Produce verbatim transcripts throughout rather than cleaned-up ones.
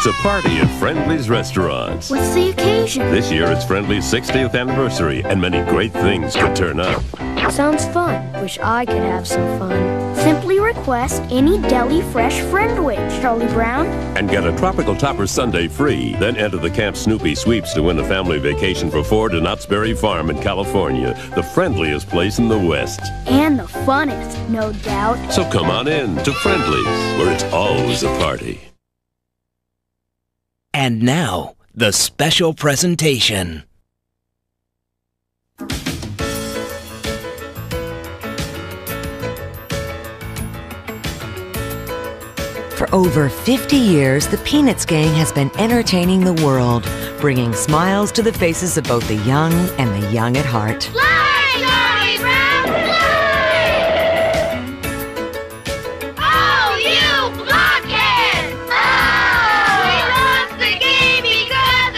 It's a party at Friendly's Restaurants. What's the occasion? This year it's Friendly's sixtieth anniversary, and many great things could turn up. Sounds fun. Wish I could have some fun. Simply request any deli fresh Friendwich, Charlie Brown. And get a Tropical Topper Sundae free. Then enter the Camp Snoopy Sweeps to win a family vacation for four to Knott's Berry Farm in California, the friendliest place in the West. And the funnest, no doubt. So come on in to Friendly's, where it's always a party. And now, the special presentation. For over fifty years, the Peanuts Gang has been entertaining the world, bringing smiles to the faces of both the young and the young at heart. Fly, Charlie Brown, fly! Oh, you blockhead! Oh! We lost the game because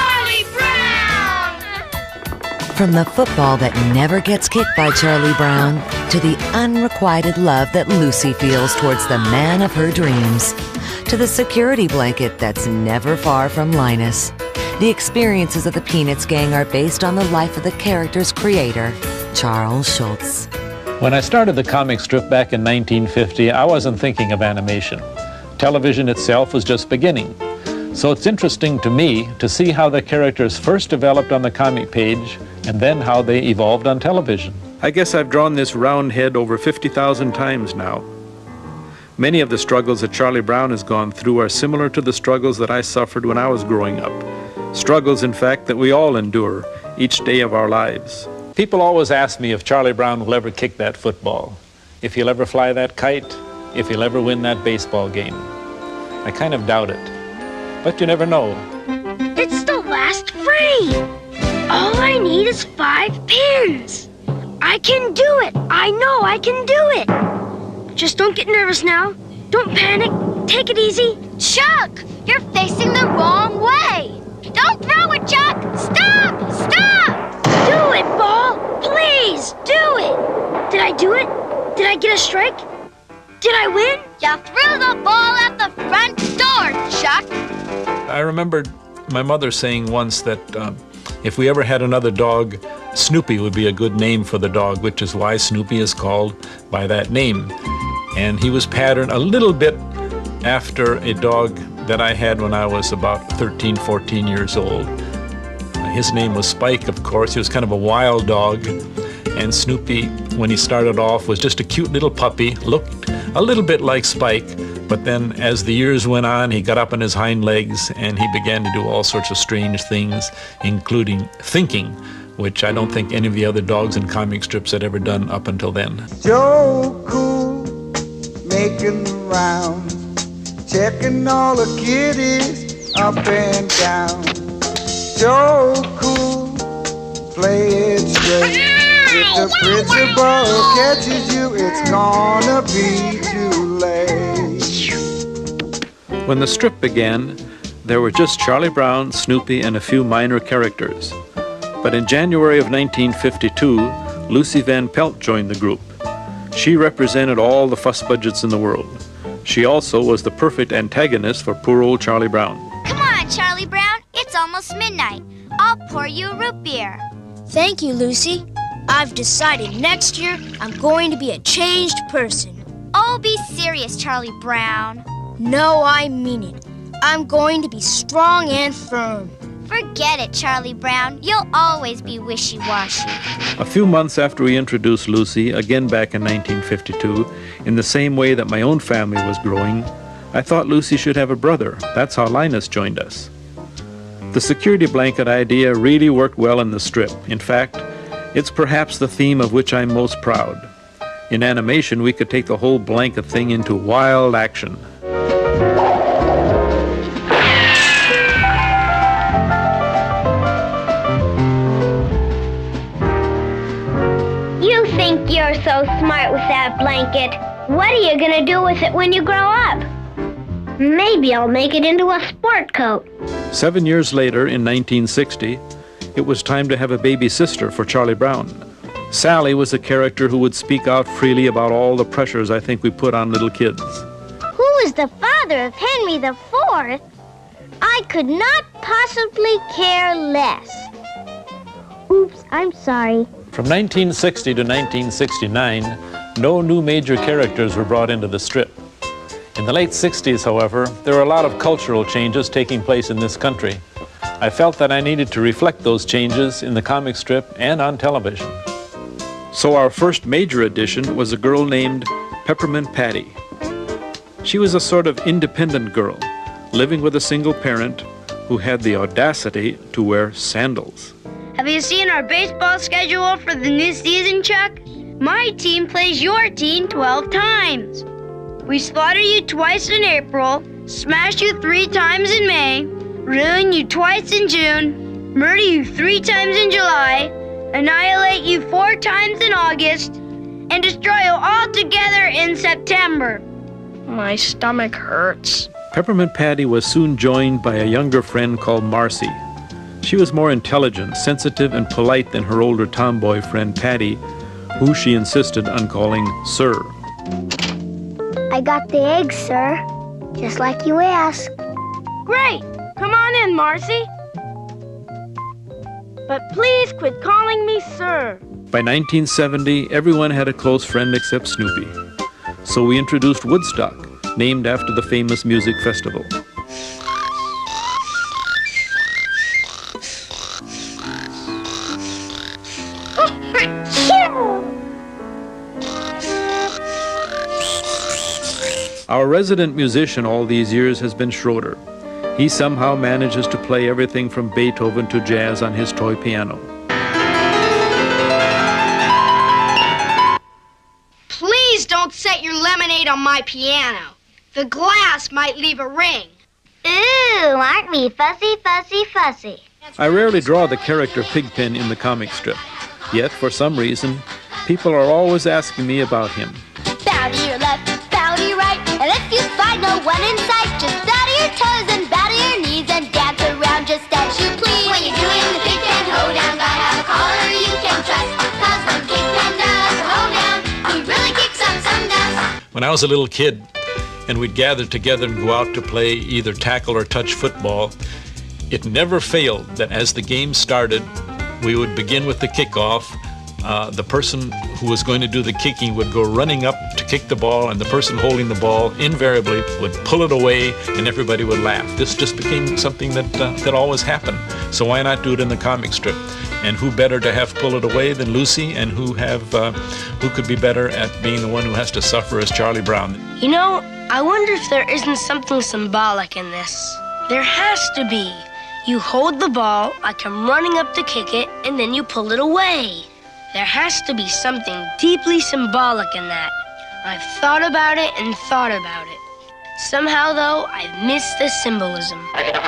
of Charlie Brown! From the football that never gets kicked by Charlie Brown, to the unrequited love that Lucy feels towards the man of her dreams, to the security blanket that's never far from Linus. The experiences of the Peanuts Gang are based on the life of the character's creator, Charles Schulz. When I started the comic strip back in nineteen fifty, I wasn't thinking of animation. Television itself was just beginning. So it's interesting to me to see how the characters first developed on the comic page and then how they evolved on television. I guess I've drawn this round head over fifty thousand times now. Many of the struggles that Charlie Brown has gone through are similar to the struggles that I suffered when I was growing up. Struggles, in fact, that we all endure each day of our lives. People always ask me if Charlie Brown will ever kick that football, if he'll ever fly that kite, if he'll ever win that baseball game. I kind of doubt it, but you never know. It's the last frame! All I need is five pins! I can do it! I know I can do it! Just don't get nervous now. Don't panic. Take it easy. Chuck! You're facing the wrong way! Don't throw it, Chuck! Stop! Stop! Do it, Ball! Please, do it! Did I do it? Did I get a strike? Did I win? You threw the ball at the front door, Chuck! I remembered my mother saying once that um, if we ever had another dog, Snoopy would be a good name for the dog, which is why Snoopy is called by that name. And he was patterned a little bit after a dog that I had when I was about thirteen, fourteen years old. His name was Spike, of course. He was kind of a wild dog. And Snoopy, when he started off, was just a cute little puppy, looked a little bit like Spike. But then as the years went on, he got up on his hind legs and he began to do all sorts of strange things, including thinking, which I don't think any of the other dogs in comic strips had ever done up until then. Joe Cool, making the rounds, checking all the kiddies up and down. Joe Cool, play it straight. If the principal catches you, it's gonna be too late. When the strip began, there were just Charlie Brown, Snoopy, and a few minor characters. But in January of nineteen fifty-two, Lucy Van Pelt joined the group. She represented all the fuss budgets in the world. She also was the perfect antagonist for poor old Charlie Brown. Come on, Charlie Brown. It's almost midnight. I'll pour you a root beer. Thank you, Lucy. I've decided next year I'm going to be a changed person. Oh, be serious, Charlie Brown. No, I mean it. I'm going to be strong and firm. Forget it, Charlie Brown. You'll always be wishy-washy. A few months after we introduced Lucy, again back in nineteen fifty-two, in the same way that my own family was growing, I thought Lucy should have a brother. That's how Linus joined us. The security blanket idea really worked well in the strip. In fact, it's perhaps the theme of which I'm most proud. In animation, we could take the whole blanket thing into wild action. You think you're so smart with that blanket. What are you gonna do with it when you grow up? Maybe I'll make it into a sport coat. Seven years later, in nineteen sixty, it was time to have a baby sister for Charlie Brown. Sally was a character who would speak out freely about all the pressures I think we put on little kids. Who is the father of Henry the Fourth? I could not possibly care less. Oops, I'm sorry. From nineteen sixty to nineteen sixty-nine, no new major characters were brought into the strip. In the late sixties, however, there were a lot of cultural changes taking place in this country. I felt that I needed to reflect those changes in the comic strip and on television. So our first major addition was a girl named Peppermint Patty. She was a sort of independent girl, living with a single parent who had the audacity to wear sandals. Have you seen our baseball schedule for the new season, Chuck? My team plays your team twelve times. We slaughter you twice in April, smash you three times in May, ruin you twice in June, murder you three times in July, annihilate you four times in August, and destroy you all together in September. My stomach hurts. Peppermint Patty was soon joined by a younger friend called Marcy. She was more intelligent, sensitive, and polite than her older tomboy friend Patty, who she insisted on calling Sir. I got the eggs, sir. Just like you asked. Great! Come on in, Marcy. But please quit calling me Sir. By nineteen seventy, everyone had a close friend except Snoopy. So we introduced Woodstock, named after the famous music festival. Our resident musician all these years has been Schroeder. He somehow manages to play everything from Beethoven to jazz on his toy piano. Please don't set your lemonade on my piano. The glass might leave a ring. Ooh, aren't we fussy, fussy, fussy? I rarely draw the character Pigpen in the comic strip. Yet, for some reason, people are always asking me about him. Bow to your left, bow to your right, and if you find no one in sight, just bow to your toes and bow to your knees and dance around just as you please. When you're doing the Pigpen hoedown, gotta have a caller you can trust, 'cause when Pigpen does a hoedown, he really kicks up some dust. When I was a little kid, and we'd gather together and go out to play either tackle or touch football, it never failed that as the game started, we would begin with the kickoff. Uh, the person who was going to do the kicking would go running up to kick the ball, and the person holding the ball invariably would pull it away, and everybody would laugh. This just became something that uh, that always happened. So why not do it in the comic strip? And who better to have pull it away than Lucy, and who have uh, who could be better at being the one who has to suffer as Charlie Brown? You know, I wonder if there isn't something symbolic in this. There has to be. You hold the ball, I come running up to kick it, and then you pull it away. There has to be something deeply symbolic in that. I've thought about it and thought about it. Somehow, though, I've missed the symbolism.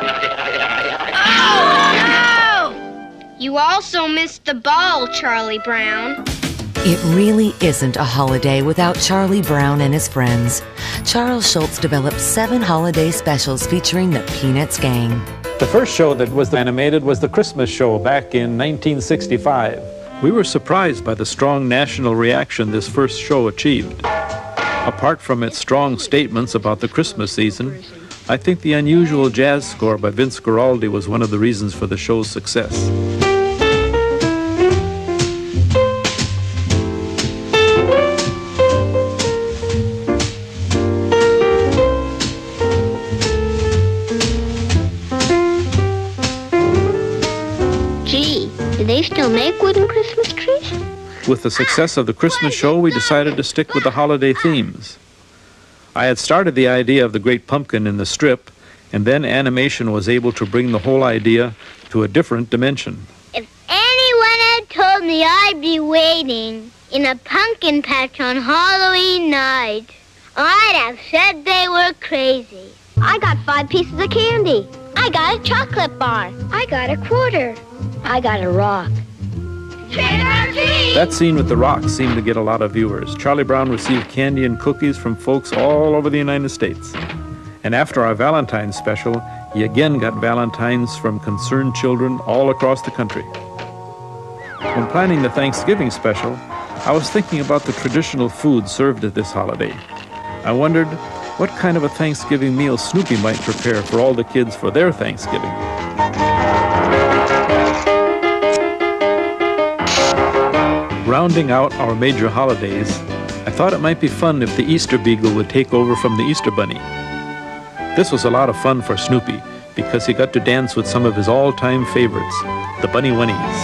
Oh, no! You also missed the ball, Charlie Brown. It really isn't a holiday without Charlie Brown and his friends. Charles Schulz developed seven holiday specials featuring the Peanuts gang. The first show that was animated was the Christmas show back in nineteen sixty-five. We were surprised by the strong national reaction this first show achieved. Apart from its strong statements about the Christmas season, I think the unusual jazz score by Vince Guaraldi was one of the reasons for the show's success. Do they still make wooden Christmas trees? With the success of the Christmas show, we decided to stick with the holiday themes. I had started the idea of the Great Pumpkin in the strip, and then animation was able to bring the whole idea to a different dimension. If anyone had told me I'd be waiting in a pumpkin patch on Halloween night, I'd have said they were crazy. I got five pieces of candy. I got a chocolate bar. I got a quarter. I got a rock. That scene with the rock seemed to get a lot of viewers. Charlie Brown received candy and cookies from folks all over the United States. And after our Valentine's special, he again got Valentines from concerned children all across the country. When planning the Thanksgiving special, I was thinking about the traditional food served at this holiday. I wondered, what kind of a Thanksgiving meal Snoopy might prepare for all the kids for their Thanksgiving. Rounding out our major holidays, I thought it might be fun if the Easter Beagle would take over from the Easter Bunny. This was a lot of fun for Snoopy because he got to dance with some of his all-time favorites, the Bunny Winnies.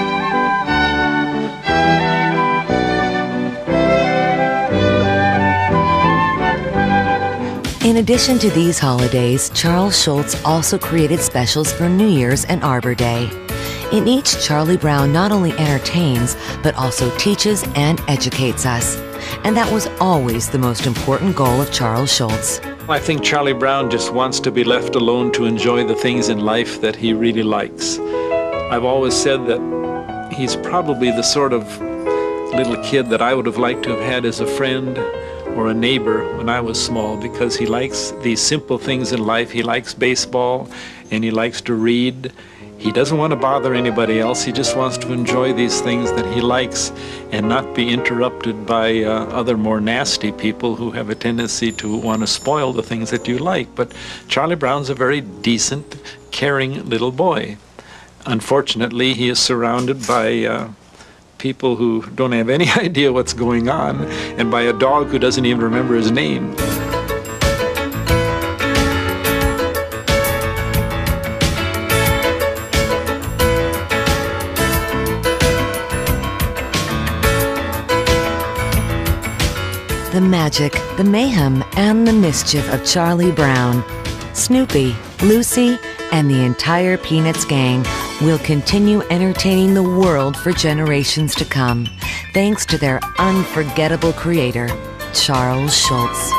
In addition to these holidays, Charles Schulz also created specials for New Year's and Arbor Day. In each, Charlie Brown not only entertains, but also teaches and educates us. And that was always the most important goal of Charles Schulz. I think Charlie Brown just wants to be left alone to enjoy the things in life that he really likes. I've always said that he's probably the sort of little kid that I would have liked to have had as a friend or a neighbor when I was small, because he likes these simple things in life. He likes baseball and he likes to read. He doesn't want to bother anybody else. He just wants to enjoy these things that he likes and not be interrupted by uh, other more nasty people who have a tendency to want to spoil the things that you like. But Charlie Brown's a very decent, caring little boy. Unfortunately, he is surrounded by uh, people who don't have any idea what's going on, and by a dog who doesn't even remember his name. The magic, the mayhem, and the mischief of Charlie Brown, Snoopy, Lucy, and the entire Peanuts gang will continue entertaining the world for generations to come, thanks to their unforgettable creator, Charles Schulz.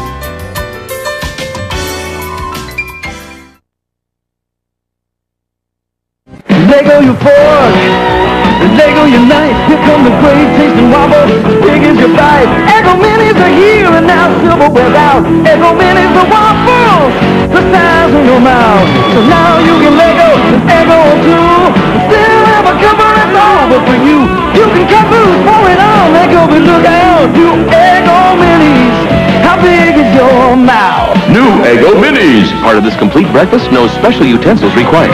Lego your fork, Lego unite. Here come the great tasting wobble, big as your bite. Eggo minis are here and now silverware's out. Eggo minis are waffles, the size of your mouth. So now you can Lego an Eggo too. Still have a cover that's all, but for you, you can caboose, pour it on. Lego, but look out, you Eggo minis. How big is your mouth? New Eggo minis, part of this complete breakfast. No special utensils required.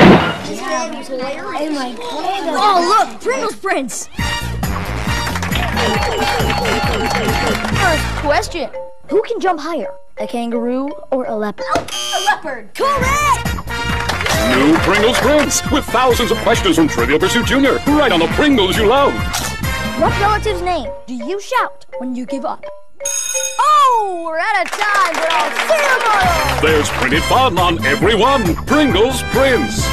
Oh, look, Pringles prints. First question. Who can jump higher, a kangaroo or a leopard? A leopard. Correct! New Pringles prints with thousands of questions from Trivial Pursuit Junior, right on the Pringles you love. What relative's name do you shout when you give up? Oh, we're out of time for our ceremony! There's printed fun on every one. Pringles prints.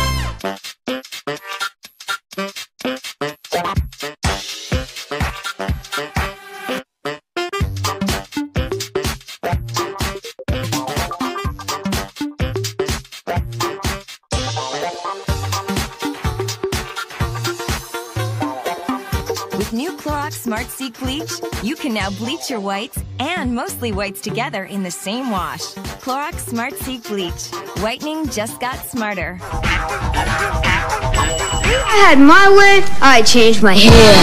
With new Clorox Smart Seek Bleach, you can now bleach your whites and mostly whites together in the same wash. Clorox Smart Seek Bleach. Whitening just got smarter. If I had my way, I'd change my hair.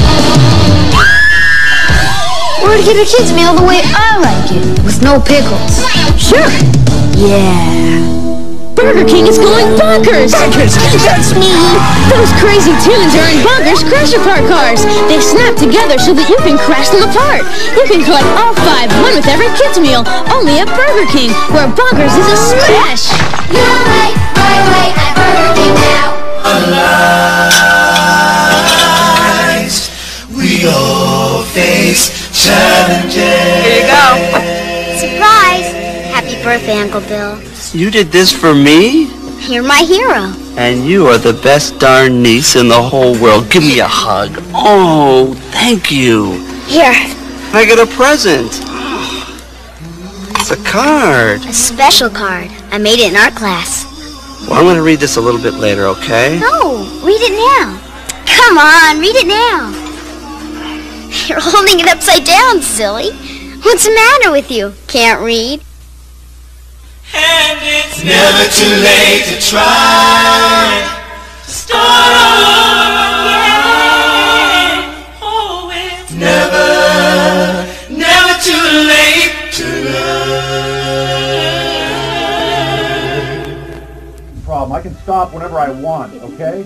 Or I'd get a kid's meal the way I like it, with no pickles. Sure. Yeah. Burger King is going bonkers! Bonkers! That's me! Those crazy tunes are in Bonkers Crash Apart cars. They snap together so that you can crash them apart. You can collect all five, one with every kid's meal, only at Burger King, where Bonkers is a smash! You like my way at Burger King now. Alive, we all face challenges. Here you go. Surprise! Happy birthday, Uncle Bill. You did this for me? You're my hero. And you are the best darn niece in the whole world. Give me a hug. Oh, thank you. Here. I get a present. It's a card. A special card. I made it in art class. Well, I'm going to read this a little bit later, okay? No, read it now. Come on, read it now. You're holding it upside down, silly. What's the matter with you? Can't read? And it's never too late to try. Start all over again. Oh, it's never, never too late to love. problem. I can stop whenever I want, okay?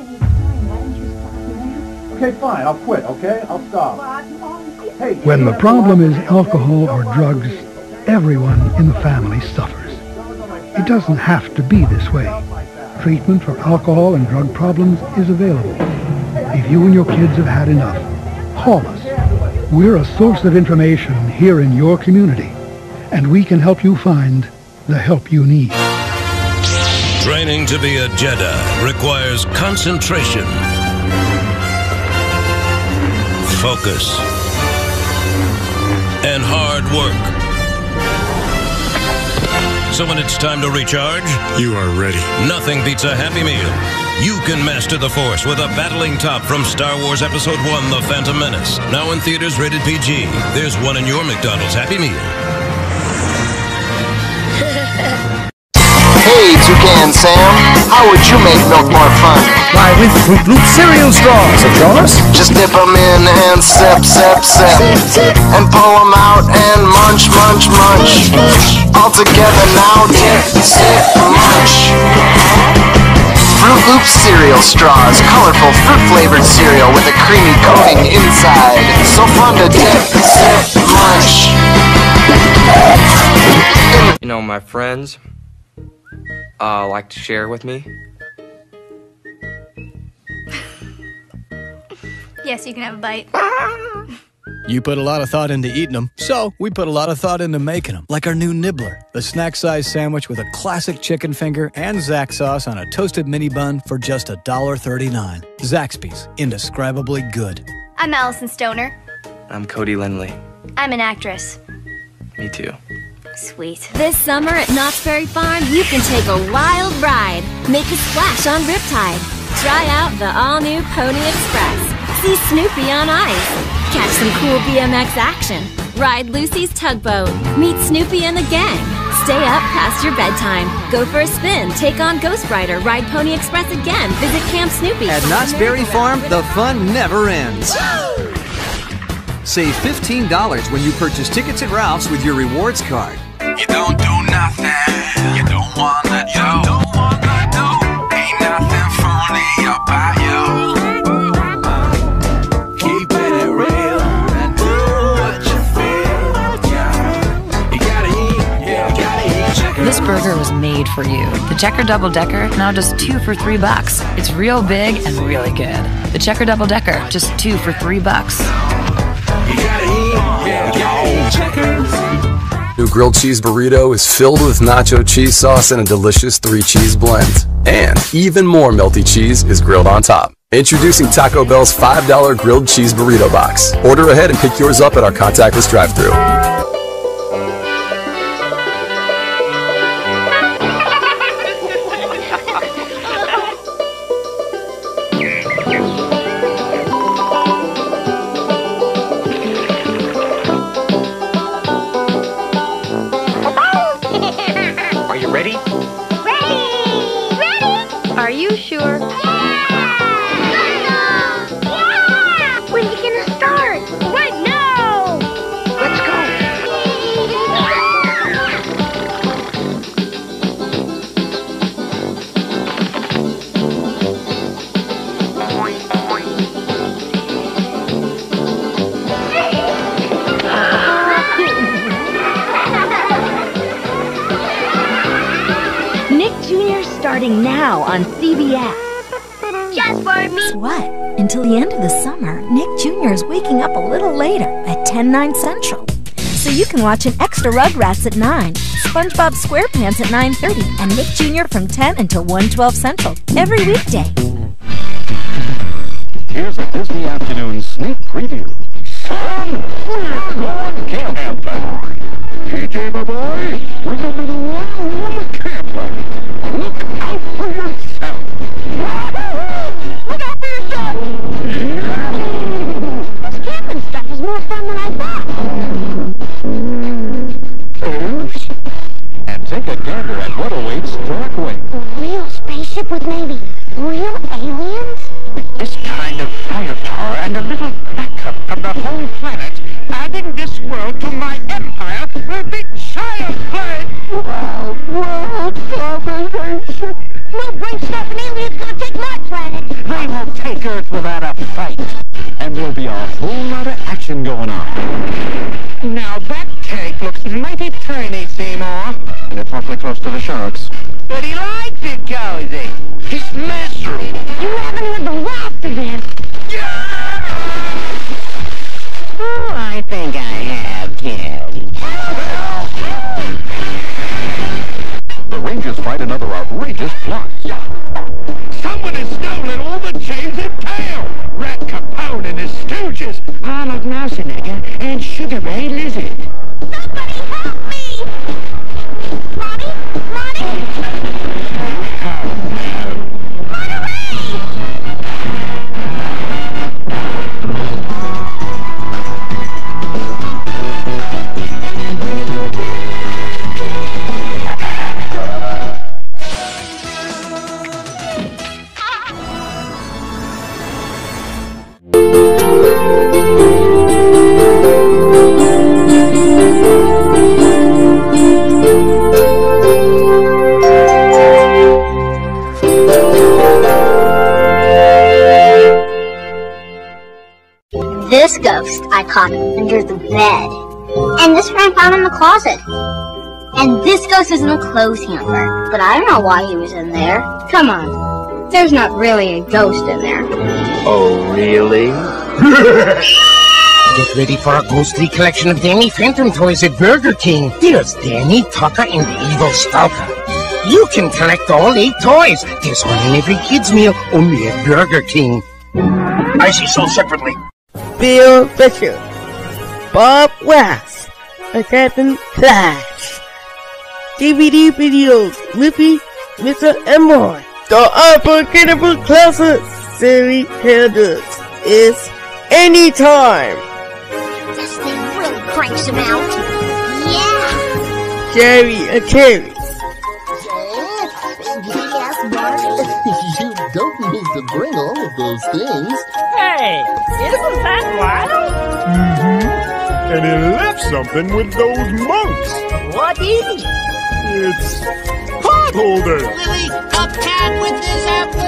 Okay, fine. I'll quit, okay? I'll stop. Hey, When the problem is alcohol or drugs, everyone in the family suffers. It doesn't have to be this way. Treatment for alcohol and drug problems is available. If you and your kids have had enough, call us. We're a source of information here in your community, and we can help you find the help you need. Training to be a Jedi requires concentration, focus, and hard work. So when it's time to recharge, you are ready. Nothing beats a Happy Meal. You can master the Force with a battling top from Star Wars Episode one, The Phantom Menace. Now in theaters rated P G. There's one in your McDonald's Happy Meal. Hey, Toucan Sam, how would you make milk more fun? Why, with Fruit Loop cereal straws, of course. Just dip them in and sip, sip, sip, and pull them out and munch, munch, munch. All together now, dip, sip, munch. Fruit Loop cereal straws, colorful fruit-flavored cereal with a creamy coating inside. So fun to dip, sip, munch. You know, my friends uh, like to share with me. Yes, you can have a bite. You put a lot of thought into eating them, so we put a lot of thought into making them. Like our new Nibbler, the snack-sized sandwich with a classic chicken finger and Zax sauce on a toasted mini bun for just a dollar thirty-nine. Zaxby's, indescribably good. I'm Allison Stoner. I'm Cody Lindley. I'm an actress. Me too. Sweet. This summer at Knott's Berry Farm, you can take a wild ride. Make a splash on Riptide. Try out the all-new Pony Express. See Snoopy on ice. Catch some cool B M X action. Ride Lucy's tugboat. Meet Snoopy and the gang. Stay up past your bedtime. Go for a spin. Take on Ghost Rider. Ride Pony Express again. Visit Camp Snoopy. At Knott's Berry Farm, the fun never ends. Save fifteen dollars when you purchase tickets at Ralph's with your rewards card. You don't do nothing. You don't wanna do. You don't wanna do. Ain't nothing funny about you. Keeping it real and do what you feel. Yeah. You gotta eat. Yeah. You gotta eat chicken. This burger was made for you. The Checker Double Decker, now just two for three bucks. It's real big and really good. The Checker Double Decker, just two for three bucks. You gotta eat. Yeah. You gotta eat chicken. New grilled cheese burrito is filled with nacho cheese sauce and a delicious three cheese blend. And even more melty cheese is grilled on top. Introducing Taco Bell's five dollar grilled cheese burrito box. Order ahead and pick yours up at our contactless drive-thru. Are you sure? Yeah! Yeah! When are you gonna start? Right now! Let's go! Nick Junior's starting now on C B S. Just for me! Guess what? Until the end of the summer, Nick Junior is waking up a little later at ten, nine Central. So you can watch an extra Rugrats at nine, SpongeBob SquarePants at nine thirty, and Nick Junior from ten until one twelve Central every weekday. Here's a Disney Afternoon sneak preview. Son, we're going camping. T J, my boy, remember the rule of the camper. Look out for yourself. Look out for yourself. This camping stuff is more fun than I thought. Oops. And take a gander at what awaits Darkwing. A real spaceship with maybe real aliens? This kind of firepower and a little backup from the whole planet, adding this world to my empire will be child's play. Well, world domination. No brain-snapping alien's gonna take my planet. They will take Earth without a fight. And there'll be a whole lot of action going on. Now that tank looks mighty tiny, Seymour. And it's awfully close to the sharks. But he likes it, Cozy. He's miserable. You haven't heard the last of this. Oh, I think I have, Kim. The Rangers fight another outrageous plot. Someone has stolen all the chains in town! Rat Capone and his stooges! Arnold Schwarzenegger and Sugar Ray Lizard. Somebody help me! Ronnie? Ronnie? Run away! This ghost I caught under the bed. And this one I found in the closet. And this ghost was in the clothes hamper. But I don't know why he was in there. Come on. There's not really a ghost in there. Oh, really? Get ready for a ghostly collection of Danny Phantom toys at Burger King. There's Danny, Tucker, and the Evil Stalker. You can collect all eight toys. There's one in every kid's meal, only at Burger King. I see sold separately. Bill Fisher, Bob West, and Captain Flash. D V D videos, Lippy, Mister and more. The unforgettable classic series characters is anytime. This thing really cranks him out. Yeah. Jerry and Terry. Yes, Mark. You don't need to bring all of those things. Hey, isn't that wild? Mm-hmm. And he left something with those monks. What is it? It's pot holders. Lily, a cat with his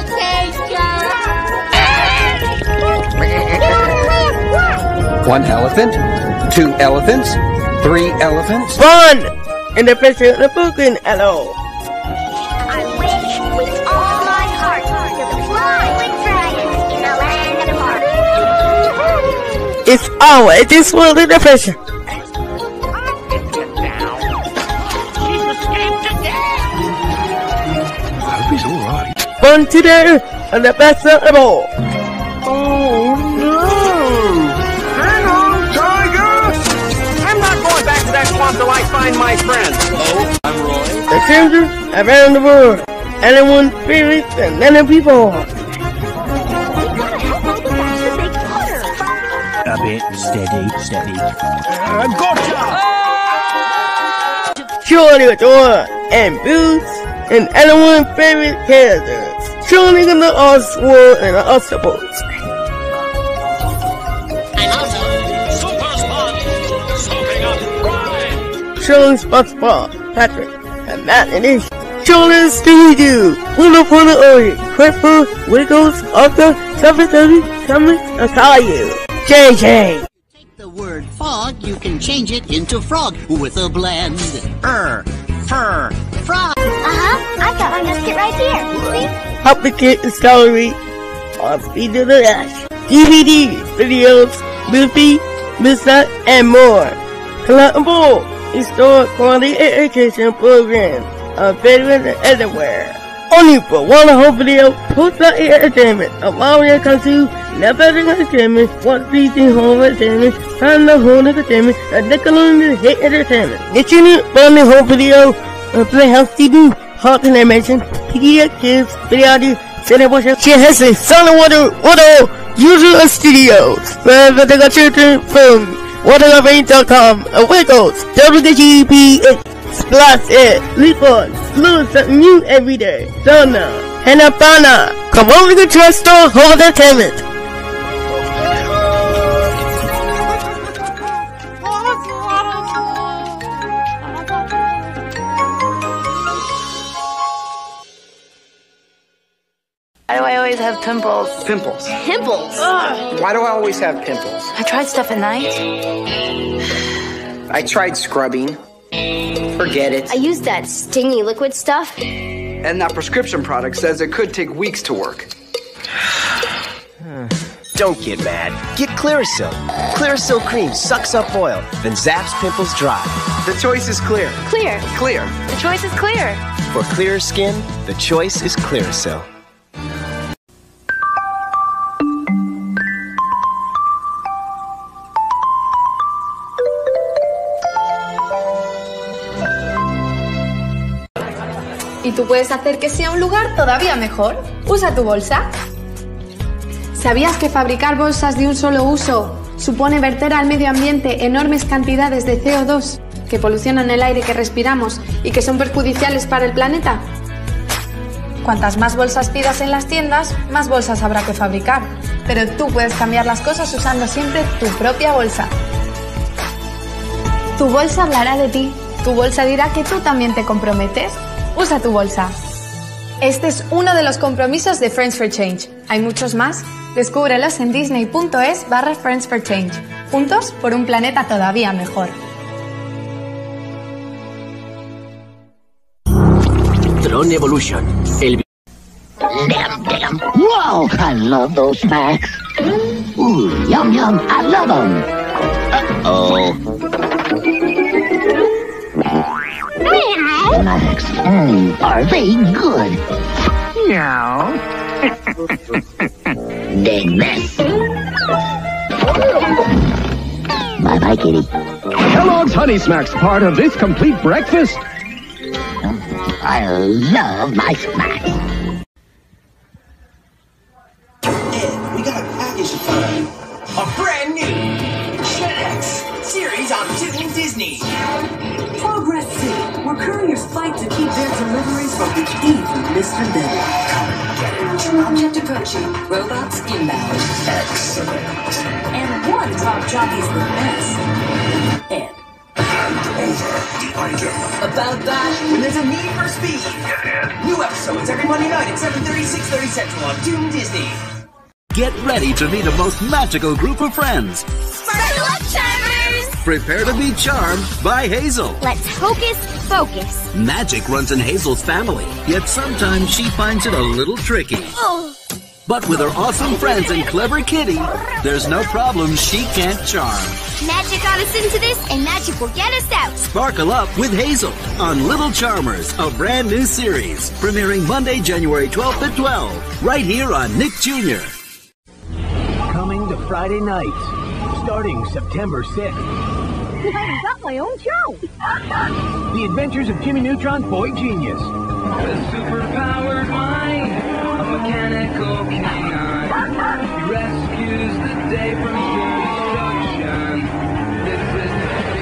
application. One elephant, two elephants, three elephants. Fun! And the Fisher and the Brooklyn, hello. I wish with all my heart to fly with dragons in the land of the park. It's always this world in the Fisher. He's alright. Fun today and the best of all. Oh no! Hang on, Tiger! I'm not going back to that swamp till I find my friend. Hello, I'm Roy. The children around the world. Anyone favorite and many people. A bit steady, steady. Uh, gotcha! Surely Adora and Boots and anyone favorite characters. Surely in the Oswald and the Octopus. And also, Super Spot, soaking up pride. Surely SpongeBob, Patrick, and Matt and Ish. Surely Scooby-Doo, Wonderful Ori, Clipper, Wiggles, Arthur, seven thirty, Thomas, and Caillou. J J. The word fog, you can change it into frog with a blend. Er, fur, frog. Uh-huh, I've got my biscuit right here. See? Help the kid is calorie on Speed to the Dash. D V D, videos, movie, Mister and more. Collectible, historic quality education programs available everywhere. Only for one home video, post that entertainment, allowing your country, never entertainment, what pleasing home entertainment, find the home entertainment, and Nickelodeon hit entertainment. Get your new family home video, uh, Playhouse T V, Hot Animation, P D X Kids, Video, Cinema, Share History, Solid Water, Water, Usual Studios, wherever they got children from, waterloving dot com, Wiggles, W G P, Splash It, Leapon, learn something new every day. Donna, Hanna-Bana, come over to the store, home entertainment. Why do I always have pimples? Pimples. Pimples? Ugh. Why do I always have pimples? I tried stuff at night. I tried scrubbing. Forget it. I used that stingy liquid stuff. And that prescription product says it could take weeks to work. Don't get mad. Get Clearasil. Clearasil cream sucks up oil, then zaps pimples dry. The choice is clear. Clear. Clear. The choice is clear. For clearer skin, the choice is Clearasil. Y tú puedes hacer que sea un lugar todavía mejor. Usa tu bolsa. ¿Sabías que fabricar bolsas de un solo uso supone verter al medio ambiente enormes cantidades de C O dos que polucionan el aire que respiramos y que son perjudiciales para el planeta? Cuantas más bolsas pidas en las tiendas, más bolsas habrá que fabricar. Pero tú puedes cambiar las cosas usando siempre tu propia bolsa. Tu bolsa hablará de ti. Tu bolsa dirá que tú también te comprometes. Usa tu bolsa. Este es uno de los compromisos de Friends for Change. Hay muchos más. Descúbrelos en disney.es barra Friends for Change. Juntos por un planeta todavía mejor. Tron Evolution. El... Damn, damn. Wow, I love those snacks. Ooh, yum, yum. I love them. Uh-oh. Snacks. Mm, are they good? No. They mess. Bye-bye, kitty. Kellogg's Honey Smacks, part of this complete breakfast. I love my snacks. Ed, we got a package to find. A brand new Gen X series on Toon Disney. Progress City, where couriers fight to keep their deliveries from the evil Mister Bennett. Come and get it. Object Akochi, robots inbound. Excellent. And one top jockey's the best. Ed. Hand over the item. About that, when there's a need for speed. Yeah, Ed. New episodes every Monday night at seven thirty, six thirty Central on Toon Disney. Get ready to meet a most magical group of friends. Sparkle up, Charmers! Prepare to be charmed by Hazel. Let's hocus focus. Magic runs in Hazel's family, yet sometimes she finds it a little tricky. Oh. But with her awesome friends and clever kitty, there's no problem she can't charm. Magic got us into this, and magic will get us out. Sparkle up with Hazel on Little Charmers, a brand new series, premiering Monday, January twelfth at twelve, right here on Nick Junior Coming to Friday nights, starting September sixth. I've got my own show. The Adventures of Jimmy Neutron's Boy Genius. The superpowered mind of mechanical canine. He rescues the day from destruction. This is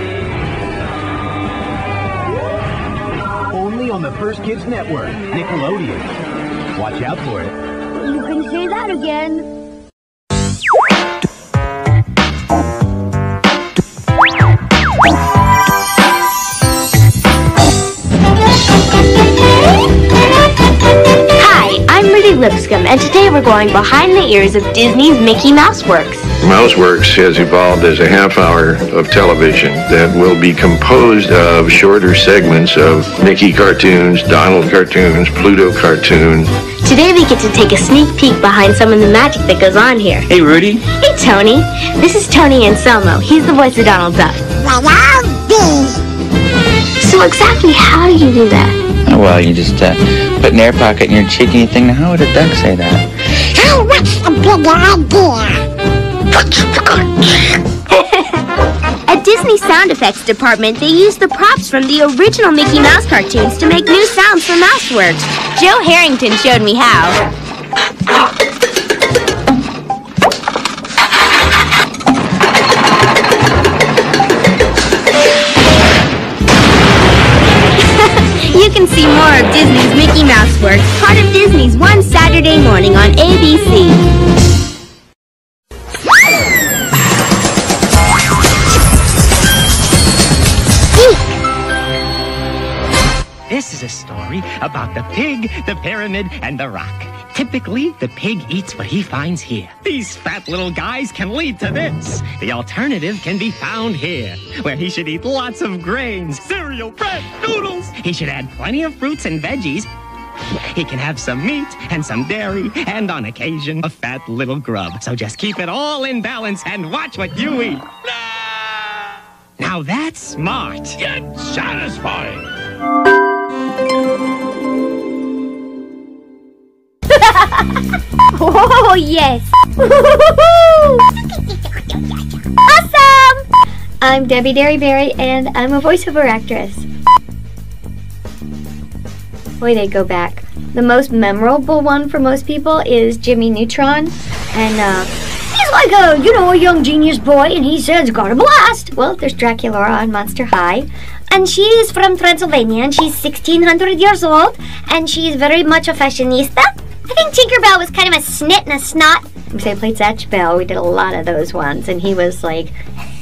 the theme song. Only on the First Kids Network, Nickelodeon. Watch out for it. You can say that again. Hi, I'm Rudy Lipscomb, and today we're going behind the ears of Disney's Mickey Mouse Works. Mouseworks has evolved as a half hour of television that will be composed of shorter segments of Mickey cartoons, Donald cartoons, Pluto cartoons. Today we get to take a sneak peek behind some of the magic that goes on here. Hey, Rudy. Hey, Tony. This is Tony Anselmo. He's the voice of Donald Duck. So exactly how do you do that? Oh, well, you just uh, put an air pocket in your cheek and you think, now how would a duck say that? Oh, what's the big idea? At Disney Sound Effects Department, they used the props from the original Mickey Mouse cartoons to make new sounds for Mouseworks. Joe Harrington showed me how. You can see more of Disney's Mickey Mouse Works, part of Disney's One Saturday Morning on A B C. This is a story about the pig, the pyramid, and the rock. Typically, the pig eats what he finds here. These fat little guys can lead to this. The alternative can be found here, where he should eat lots of grains, cereal, bread, noodles. He should add plenty of fruits and veggies. He can have some meat and some dairy, and on occasion, a fat little grub. So just keep it all in balance and watch what you eat. Now that's smart. Yet satisfying. Oh, yes. Awesome! I'm Debbie Derryberry, and I'm a voiceover actress. Boy, they go back. The most memorable one for most people is Jimmy Neutron, and uh, he's like a, you know, a young genius boy, and he says, got a blast. Well, there's Dracula on Monster High, and she is from Transylvania, and she's sixteen hundred years old, and she's very much a fashionista. I think Tinkerbell was kind of a snit and a snot. Because I played Zatch Bell, we did a lot of those ones, and he was like,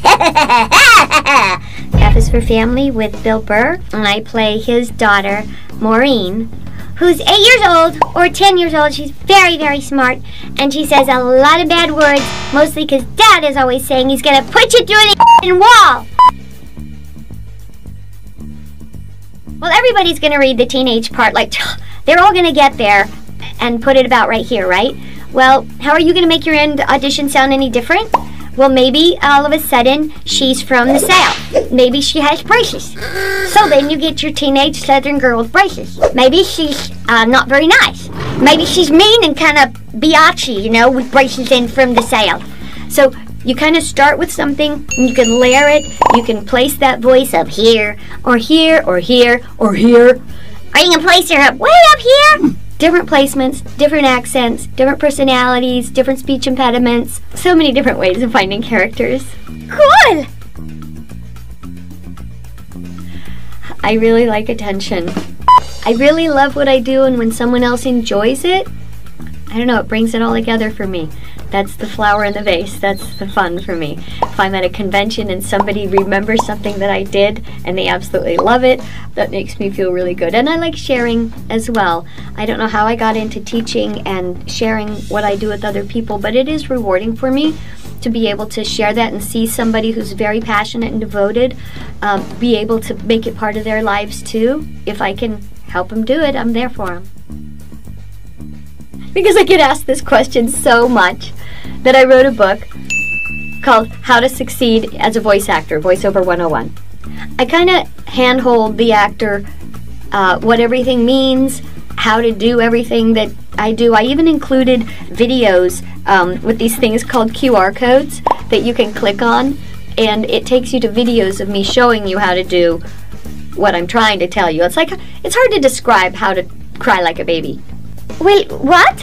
F is for Family with Bill Burr, and I play his daughter, Maureen, who's eight years old, or ten years old. She's very, very smart, and she says a lot of bad words, mostly because Dad is always saying he's going to put you through the wall. Well, everybody's going to read the teenage part, like, they're all going to get there and put it about right here, right? Well, how are you going to make your end audition sound any different? Well, maybe all of a sudden she's from the South. Maybe she has braces. So then you get your teenage Southern girl with braces. Maybe she's uh, not very nice. Maybe she's mean and kind of biatchy, you know, with braces in from the South. So you kind of start with something, and you can layer it. You can place that voice up here, or here, or here, or here. Or you can place her up way up here. Different placements, different accents, different personalities, different speech impediments. So many different ways of finding characters. Cool! I really like attention. I really love what I do, and when someone else enjoys it, I don't know, it brings it all together for me. That's the flower in the vase. That's the fun for me. If I'm at a convention and somebody remembers something that I did and they absolutely love it, that makes me feel really good. And I like sharing as well. I don't know how I got into teaching and sharing what I do with other people, but it is rewarding for me to be able to share that and see somebody who's very passionate and devoted um, be able to make it part of their lives too. If I can help them do it, I'm there for them. Because I get asked this question so much that I wrote a book called How to Succeed as a Voice Actor, Voiceover one oh one. I kind of handhold the actor uh, what everything means, how to do everything that I do. I even included videos um, with these things called Q R codes that you can click on, and it takes you to videos of me showing you how to do what I'm trying to tell you. It's like, it's hard to describe how to cry like a baby. Wait, what?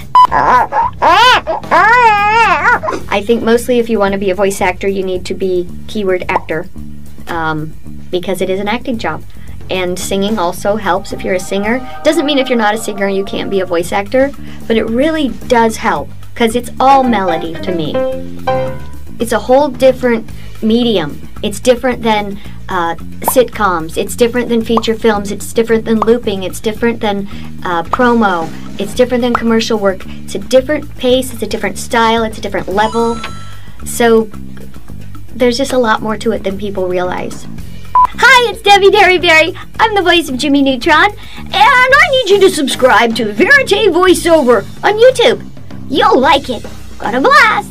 I think mostly if you want to be a voice actor, you need to be keyword actor, um, because it is an acting job. And singing also helps if you're a singer. Doesn't mean if you're not a singer you can't be a voice actor, but it really does help, because it's all melody to me. It's a whole different medium. It's different than uh, sitcoms. It's different than feature films. It's different than looping. It's different than uh, promo. It's different than commercial work. It's a different pace. It's a different style. It's a different level. So there's just a lot more to it than people realize. Hi, it's Debbie Derryberry. I'm the voice of Jimmy Neutron, and I need you to subscribe to Verite Voiceover on YouTube. You'll like it. Got a blast!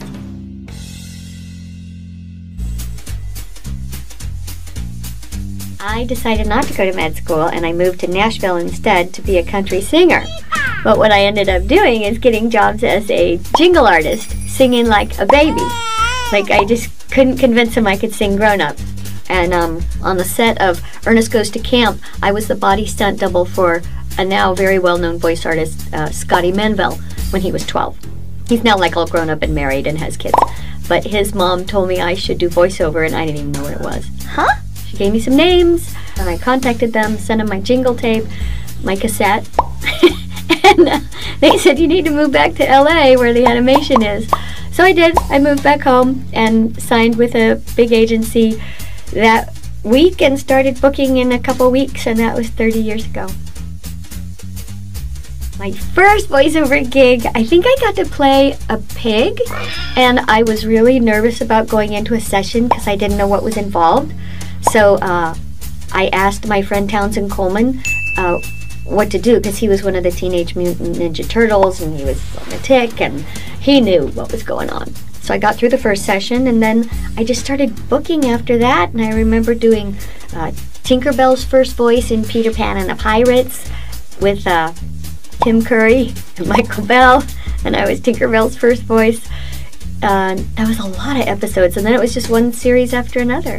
I decided not to go to med school, and I moved to Nashville instead to be a country singer. But what I ended up doing is getting jobs as a jingle artist, singing like a baby. Like, I just couldn't convince him I could sing grown-up. And um, on the set of Ernest Goes to Camp, I was the body stunt double for a now very well-known voice artist, uh, Scotty Manville, when he was twelve. He's now like all grown up and married and has kids. But his mom told me I should do voiceover, and I didn't even know what it was. Huh? She gave me some names, and I contacted them, sent them my jingle tape, my cassette, and uh, they said, you need to move back to L A where the animation is. So I did. I moved back home and signed with a big agency that week and started booking in a couple weeks, and that was thirty years ago. My first voiceover gig, I think I got to play a pig, and I was really nervous about going into a session because I didn't know what was involved. So uh, I asked my friend Townsend Coleman uh, what to do, because he was one of the Teenage Mutant Ninja Turtles, and he was on the Tick, and he knew what was going on. So I got through the first session, and then I just started booking after that, and I remember doing uh, Tinkerbell's first voice in Peter Pan and the Pirates with uh, Tim Curry and Michael Bell, and I was Tinkerbell's first voice. Uh, that was a lot of episodes, and then it was just one series after another.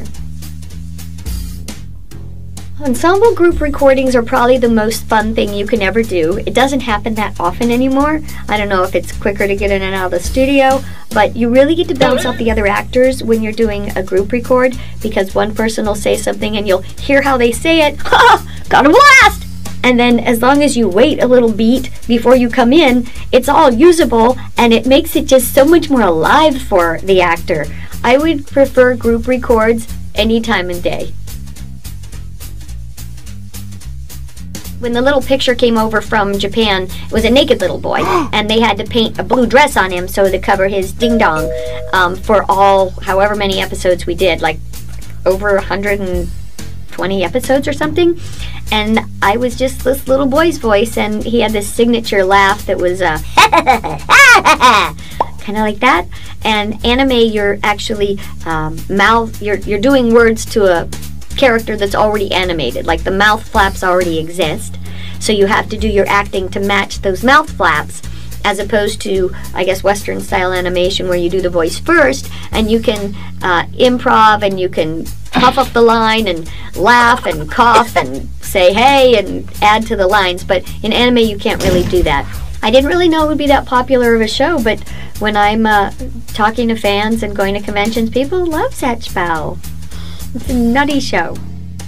Ensemble group recordings are probably the most fun thing you can ever do. It doesn't happen that often anymore. I don't know if it's quicker to get in and out of the studio, but you really get to bounce off the other actors when you're doing a group record, because one person will say something and you'll hear how they say it. Ha! Got a blast! And then as long as you wait a little beat before you come in, it's all usable, and it makes it just so much more alive for the actor. I would prefer group records any time of day. When the little picture came over from Japan, it was a naked little boy, and they had to paint a blue dress on him so to cover his ding-dong um, for all, however many episodes we did, like over one hundred twenty episodes or something. And I was just this little boy's voice, and he had this signature laugh that was uh, kind of like that. And anime, you're actually um, mouth, you're you're doing words to a character that's already animated, like the mouth flaps already exist, so you have to do your acting to match those mouth flaps, as opposed to, I guess, Western style animation where you do the voice first, and you can uh, improv, and you can puff up the line and laugh and cough and say hey and add to the lines. But in anime you can't really do that. I didn't really know it would be that popular of a show, but when I'm uh, talking to fans and going to conventions, people love Zatchbao. It's a nutty show.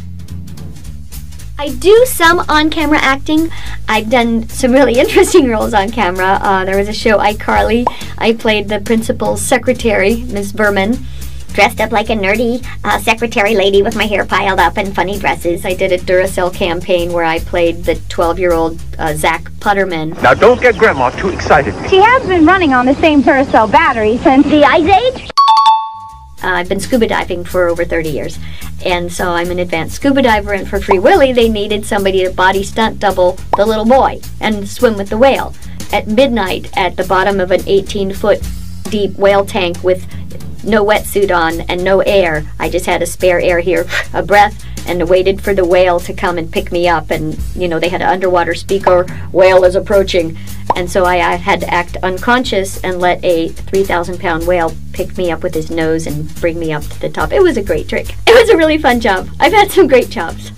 I do some on-camera acting. I've done some really interesting roles on camera. Uh, there was a show, iCarly. I played the principal's secretary, Miss Berman, dressed up like a nerdy uh, secretary lady with my hair piled up in funny dresses. I did a Duracell campaign where I played the twelve-year-old uh, Zach Putterman. Now don't get Grandma too excited. She has been running on the same Duracell battery since the Ice Age. Uh, I've been scuba diving for over thirty years, and so I'm an advanced scuba diver, and for Free Willy they needed somebody to body stunt double the little boy and swim with the whale. At midnight at the bottom of an eighteen foot deep whale tank with no wetsuit on and no air, I just had a spare air here, a breath, and waited for the whale to come and pick me up. And you know, they had an underwater speaker, whale is approaching, and so I, I had to act unconscious and let a three thousand pound whale pick me up with his nose and bring me up to the top. It was a great trick. It was a really fun job. I've had some great jobs.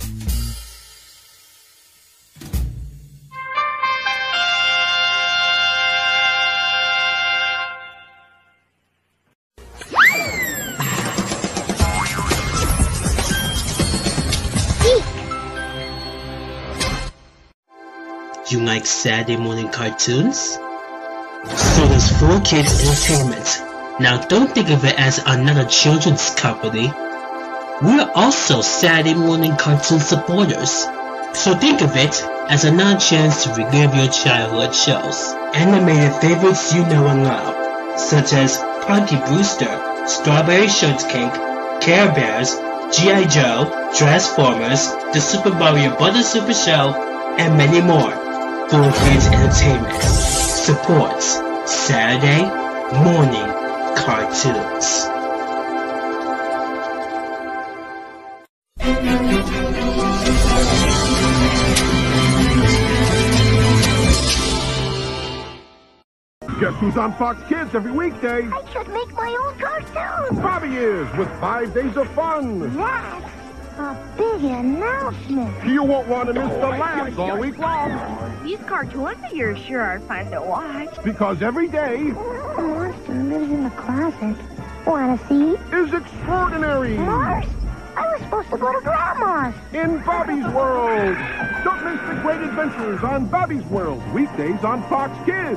You like Saturday morning cartoons? So does four Kids Entertainment. Now don't think of it as another children's company. We're also Saturday morning cartoon supporters. So think of it as another chance to relive your childhood shows. Animated favorites you know and love, such as Punky Brewster, Strawberry Shortcake, Care Bears, G I Joe, Transformers, The Super Mario Brothers Super Show, and many more. four Kids Entertainment supports Saturday morning cartoons. Guess who's on Fox Kids every weekday? I should make my own cartoon. Bobby is, with five days of fun. That's a big announcement. You won't want to miss the laughs all week long. These cartoon figures sure are fun to watch. Because every day... A monster lives in the closet. Wanna see? ...is extraordinary. Mars? I was supposed to go to Grandma's. In Bobby's World. Don't miss the great adventures on Bobby's World. Weekdays on Fox Kids.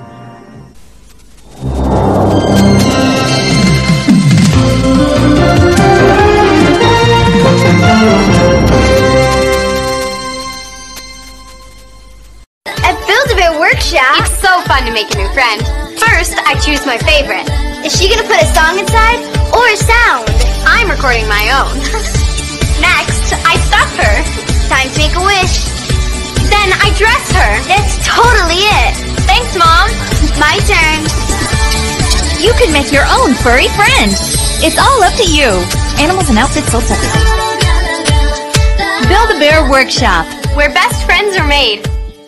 At Build-A-Bear Workshop, so fun to make a new friend. First, I choose my favorite. Is she gonna put a song inside or a sound? I'm recording my own. Next, I stuff her. Time to make a wish. Then I dress her. That's totally it. Thanks, Mom. My turn. You can make your own furry friend. It's all up to you. Animals and outfits sold separately. Build-A-Bear Workshop, where best friends are made.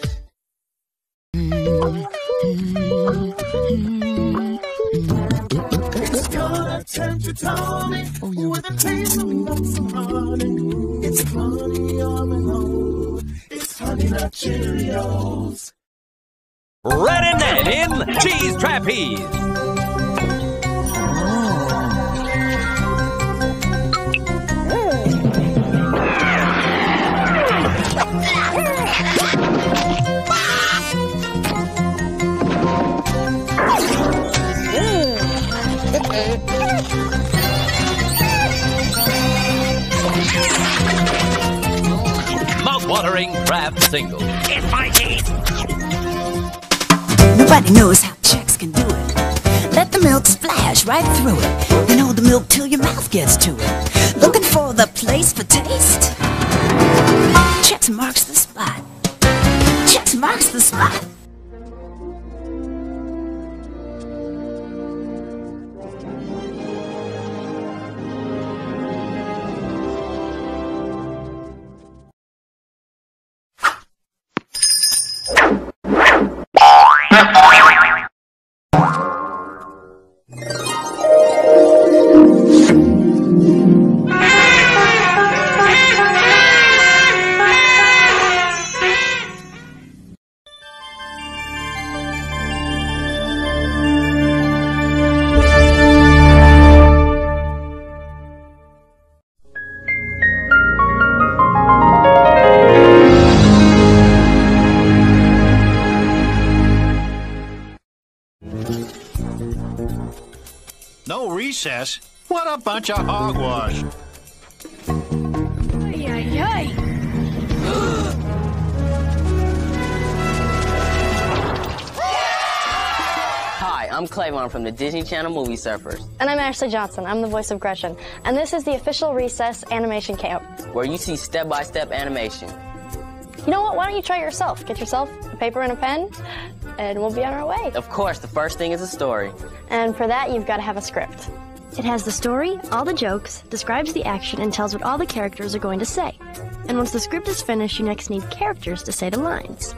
It's gonna tempt you, Tony, with a taste of nuts and honey. It's honey on the road. It's Honey Nut Cheerios. Red and Ned in Cheese Trapeze. Mouth-watering craft single. It's my teeth. Nobody knows how chicks can do it. Let the milk splash right through it. Then hold the milk till your mouth gets to it. Looking for the place for taste? Chicks marks the spot. Chicks marks the spot. No recess? What a bunch of hogwash. Ay, ay, ay. Hi, I'm Clavon from the Disney Channel Movie Surfers, And I'm Ashley Johnson. I'm the voice of Gretchen. And this is the official Recess Animation Camp. where you see step-by-step animation. You know what? Why don't you try it yourself? Get yourself a paper and a pen, and we'll be on our way. Of course, the first thing is a story. And for that, you've got to have a script. It has the story, all the jokes, describes the action, and tells what all the characters are going to say. And once the script is finished, you next need characters to say the lines.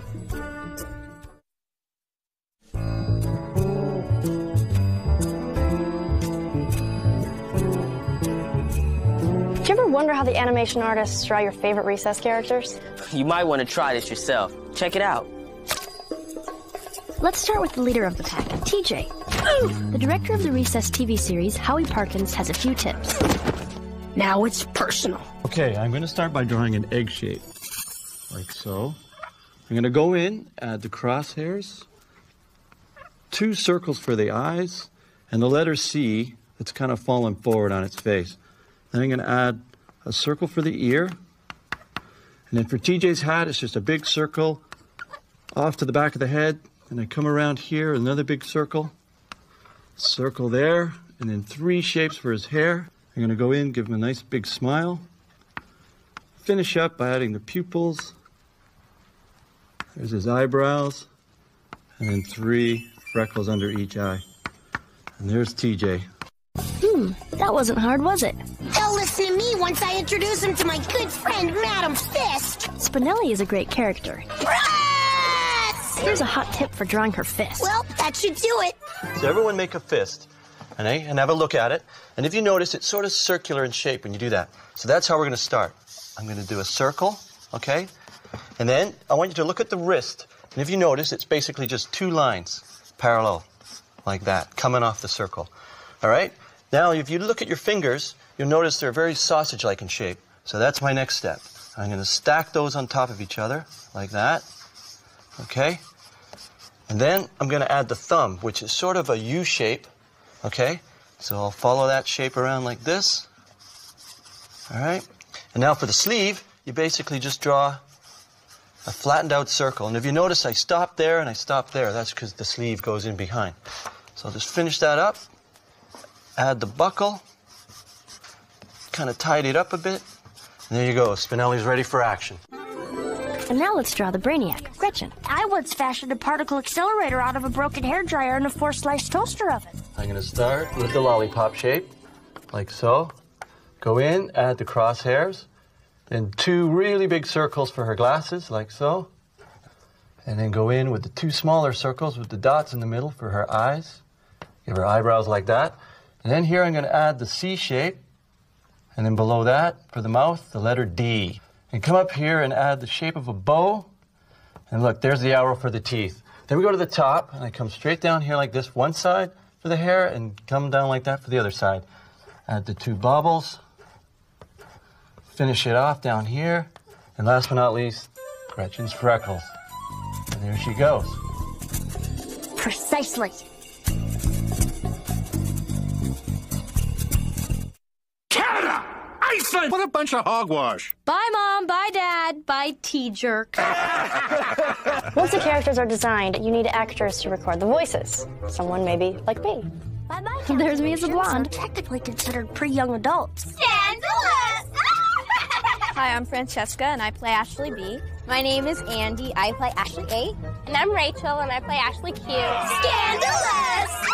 Did you ever wonder how the animation artists draw your favorite Recess characters? You might want to try this yourself. Check it out. Let's start with the leader of the pack, T J. The director of the Recess T V series, Howie Parkins, has a few tips. Now it's personal. Okay, I'm going to start by drawing an egg shape, like so. I'm going to go in, add the crosshairs, two circles for the eyes, and the letter C that's kind of fallen forward on its face. Then I'm going to add a circle for the ear. And then for T J's hat, it's just a big circle off to the back of the head. And I come around here, another big circle. Circle there. And then three shapes for his hair. I'm going to go in, give him a nice big smile. Finish up by adding the pupils. There's his eyebrows. And then three freckles under each eye. And there's T J. Hmm, that wasn't hard, was it? They'll listen to me once I introduce him to my good friend, Madam Fist. Spinelli is a great character. Press! Here's a hot tip for drawing her fist. Well, that should do it. So everyone make a fist, and, eh, and have a look at it. And if you notice, it's sort of circular in shape when you do that. So that's how we're going to start. I'm going to do a circle, okay? And then I want you to look at the wrist. And if you notice, it's basically just two lines parallel, like that, coming off the circle. All right? Now, if you look at your fingers, you'll notice they're very sausage-like in shape. So that's my next step. I'm going to stack those on top of each other, like that. Okay? And then I'm going to add the thumb, which is sort of a U shape. Okay? So I'll follow that shape around like this. All right? And now for the sleeve, you basically just draw a flattened out circle. And if you notice, I stopped there and I stopped there. That's because the sleeve goes in behind. So I'll just finish that up, add the buckle, kind of tidy it up a bit, and there you go. Spinelli's ready for action. And now let's draw the Brainiac, Gretchen. I once fashioned a particle accelerator out of a broken hairdryer and a four-slice toaster oven. I'm going to start with the lollipop shape, like so. Go in, add the crosshairs, then two really big circles for her glasses, like so. And then go in with the two smaller circles with the dots in the middle for her eyes. Give her eyebrows like that. And then here I'm going to add the C shape, and then below that, for the mouth, the letter D. And come up here and add the shape of a bow. And look, there's the arrow for the teeth. Then we go to the top, and I come straight down here like this, one side for the hair, and come down like that for the other side. Add the two baubles. Finish it off down here. And last but not least, Gretchen's freckles. And there she goes. Precisely. Canada! Iceland! What a bunch of hogwash. Bye, Mom. Bye, Dad. Bye, T-jerk. Once the characters are designed, you need actors to record the voices. Someone maybe like me. Bye-bye. There's me as a blonde. Technically considered pre-young adults. Scandalous! Hi, I'm Francesca, and I play Ashley B. My name is Andy. I play Ashley A. And I'm Rachel, and I play Ashley Q. Scandalous!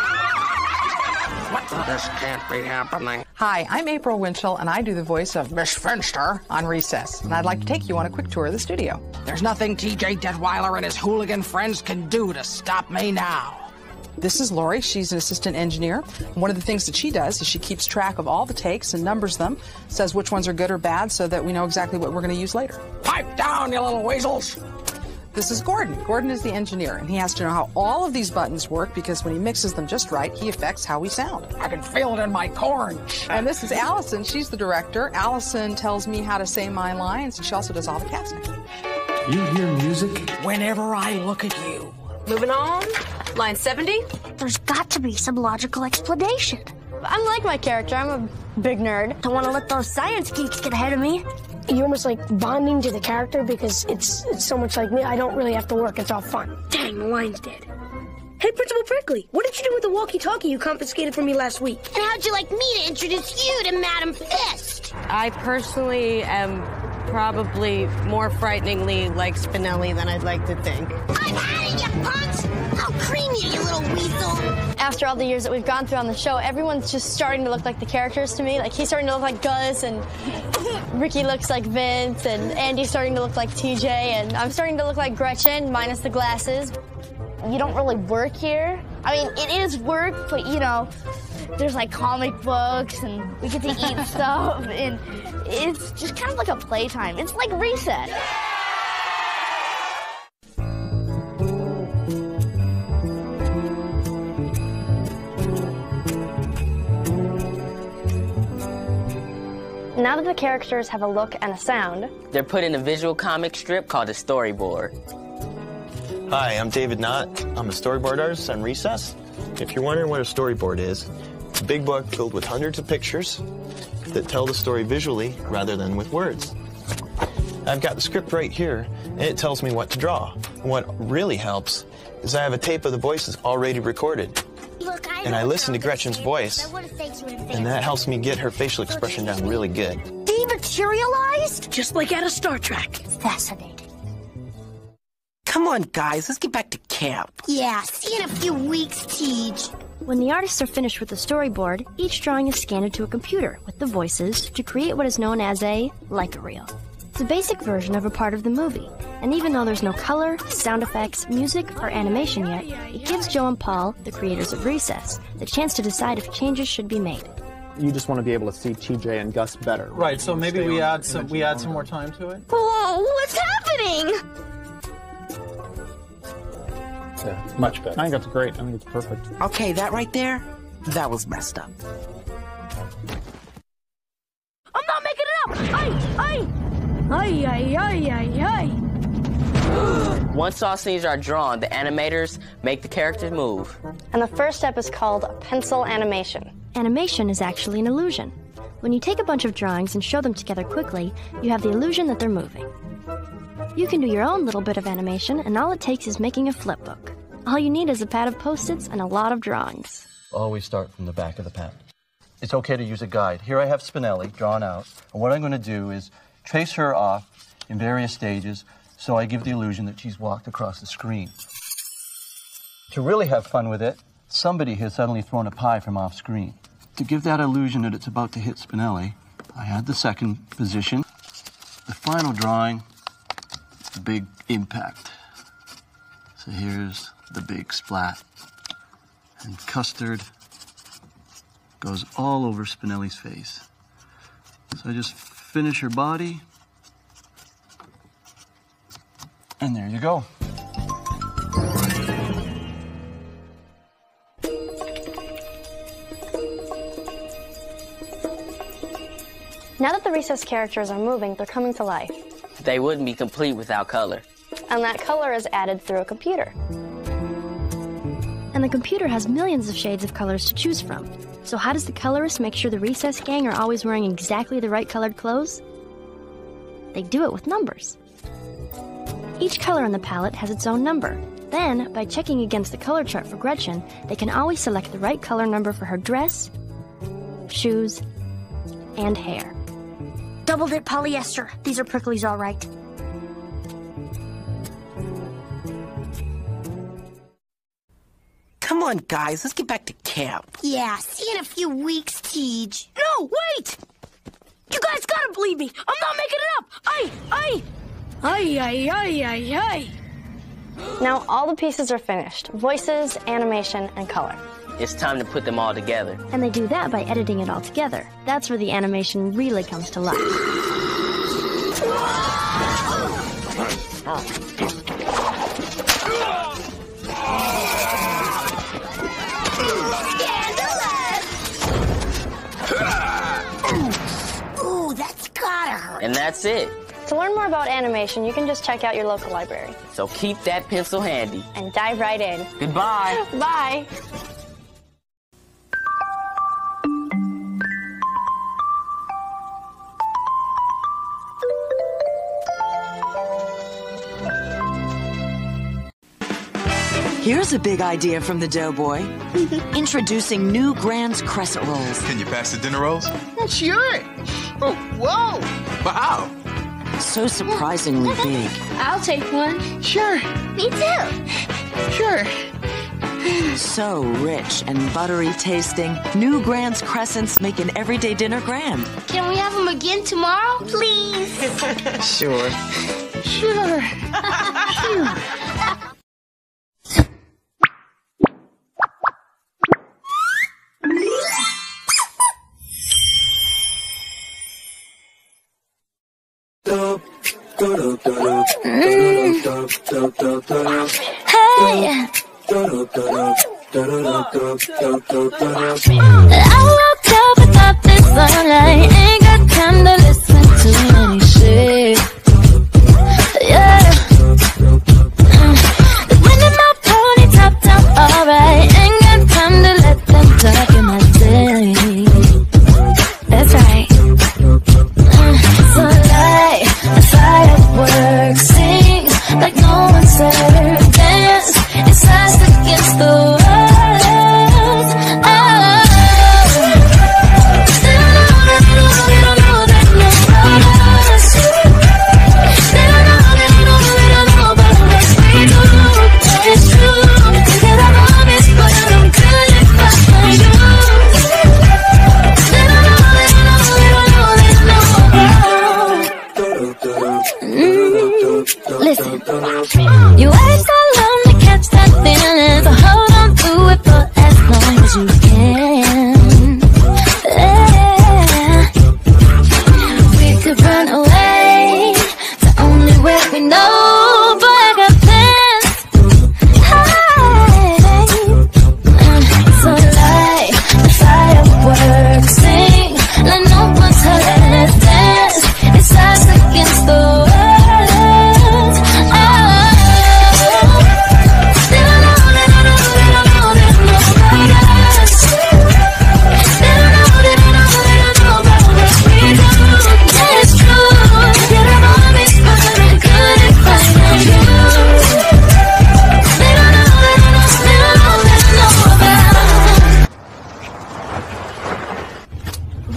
What? This can't be happening. Hi, I'm April Winchell, and I do the voice of Miss Finster on Recess. And I'd like to take you on a quick tour of the studio. There's nothing T J Detweiler and his hooligan friends can do to stop me now. This is Lori. She's an assistant engineer. One of the things that she does is she keeps track of all the takes and numbers them, says which ones are good or bad so that we know exactly what we're going to use later. Pipe down, you little weasels! This is Gordon. Gordon is the engineer, and he has to know how all of these buttons work because when he mixes them just right, he affects how we sound. I can feel it in my corn. And this is Allison. She's the director. Allison tells me how to say my lines, and she also does all the casting. You hear music? Whenever I look at you. Moving on. Line seventy. There's got to be some logical explanation. I'm like my character. I'm a big nerd. Don't want to let those science geeks get ahead of me. You're almost like bonding to the character because it's it's so much like me. I don't really have to work. It's all fun. Dang, the line's dead. Hey, Principal Prickly, what did you do with the walkie-talkie you confiscated from me last week? And how'd you like me to introduce you to Madam Fist? I personally am probably more frighteningly like Spinelli than I'd like to think. I've had it, you punks! I'll cream you, you little weasel! After all the years that we've gone through on the show, everyone's just starting to look like the characters to me. Like, he's starting to look like Gus, and Ricky looks like Vince, and Andy's starting to look like T J, and I'm starting to look like Gretchen, minus the glasses. You don't really work here. I mean, it is work, but, you know, there's, like, comic books, and we get to eat stuff, and it's just kind of like a playtime. It's like Recess. Now that the characters have a look and a sound, they're put in a visual comic strip called a storyboard. Hi, I'm David Knott. I'm a storyboard artist on Recess. If you're wondering what a storyboard is, it's a big book filled with hundreds of pictures that tell the story visually rather than with words. I've got the script right here, and it tells me what to draw. And what really helps is I have a tape of the voices already recorded. Look, I and I listen to Gretchen's voice, and that helps me get her facial expression down really good. Dematerialized? Just like out of Star Trek. Fascinating. Come on, guys, let's get back to camp. Yeah, see you in a few weeks, Teej. When the artists are finished with the storyboard, each drawing is scanned into a computer with the voices to create what is known as a Leica reel. It's a basic version of a part of the movie, and even though there's no color, sound effects, music, or animation yet, it gives Joe and Paul, the creators of Recess, the chance to decide if changes should be made. You just want to be able to see T J and Gus better. Right, so maybe we add some we add some more time to it? Whoa, what's happening? Yeah, much better. I think that's great. I think it's perfect. Okay, that right there, that was messed up. I'm not making it up! Ay, ay! Ay, ay, ay, ay, ay! Once all scenes are drawn, the animators make the characters move. And the first step is called pencil animation. Animation is actually an illusion. When you take a bunch of drawings and show them together quickly, you have the illusion that they're moving. You can do your own little bit of animation, and all it takes is making a flip book. All you need is a pad of Post-its and a lot of drawings. Always start from the back of the pad. It's okay to use a guide. Here I have Spinelli drawn out, and what I'm going to do is trace her off in various stages so I give the illusion that she's walked across the screen. To really have fun with it, somebody has suddenly thrown a pie from off screen. To give that illusion that it's about to hit Spinelli, I add the second position. The final drawing, the big impact. So here's the big splat. And custard goes all over Spinelli's face. So I just finish her body. And there you go. Now that the Recess characters are moving, they're coming to life. They wouldn't be complete without color. And that color is added through a computer. And the computer has millions of shades of colors to choose from. So how does the colorist make sure the Recess gang are always wearing exactly the right colored clothes? They do it with numbers. Each color on the palette has its own number. Then, by checking against the color chart for Gretchen, they can always select the right color number for her dress, shoes, and hair. Double dip polyester. These are pricklies, all right. Come on, guys, let's get back to camp. Yeah, see you in a few weeks, Tej. No, wait! You guys gotta believe me. I'm not making it up. I, I, I, I, I, I, I. Now all the pieces are finished. Voices, animation, and color. It's time to put them all together. And they do that by editing it all together. That's where the animation really comes to life. Ooh, that's gotta hurt. And that's it. To learn more about animation, you can just check out your local library. So keep that pencil handy. And dive right in. Goodbye. Bye. Here's a big idea from the Doughboy. Introducing new Grand's crescent rolls. Can you pass the dinner rolls? Sure. Oh, whoa. Wow. So surprisingly big. I'll take one. Sure. Me too. Sure. So rich and buttery tasting. New Grand's crescents make an everyday dinner grand. Can we have them again tomorrow, please? Sure. Sure. Sure. Hey! I woke up without the sunlight. Ain't got time to listen to any shit. Yeah. The wind in my pony top down, alright. Ain't got time to let them talk in my day. That's right. So light the fireworks, sings like no one's ever danced. It's us against the world. Oh, still know that you don't know that none of us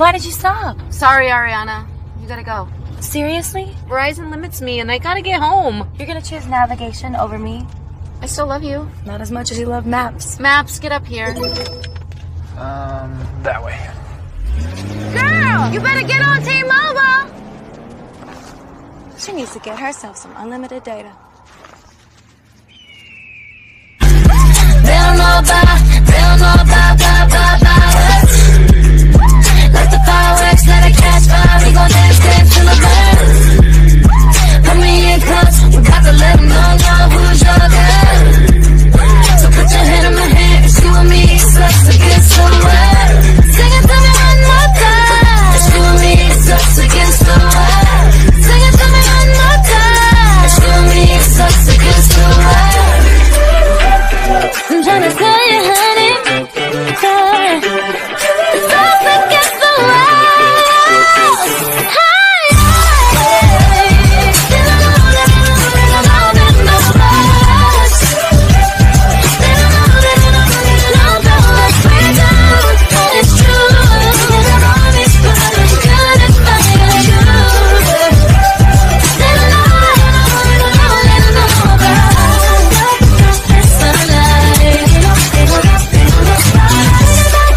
Why did you stop? Sorry, Ariana. You gotta go. Seriously? Verizon limits me and I gotta get home. You're gonna choose navigation over me? I still love you. Not as much as you love maps. Maps, get up here. Um, that way. Girl, you better get on T-Mobile. She needs to get herself some unlimited data. They don't know about, they don't know about, about, about, about us. Like the fireworks that I catch fire, we gon' dance, dance till the burn. Put me in close, we got to let them know, know who's your girl. So put your hand in my hand, it's you and me, it's us against the world. Sing it to me one more time. It's you and me, it's us against the world. Sing it to me one more time. It's you and me, it's us against the world. I'm tryna tell you, honey, sorry. It's us against the world. Hey, hey, they don't know, they don't know, they don't know, they don't know about us. They don't know, they don't know, they don't know about us. We do, it's true. They're always good, good and fine and good. They don't know, they don't know, they don't know, they don't know about us. It's a lie. They don't know, they don't know about us.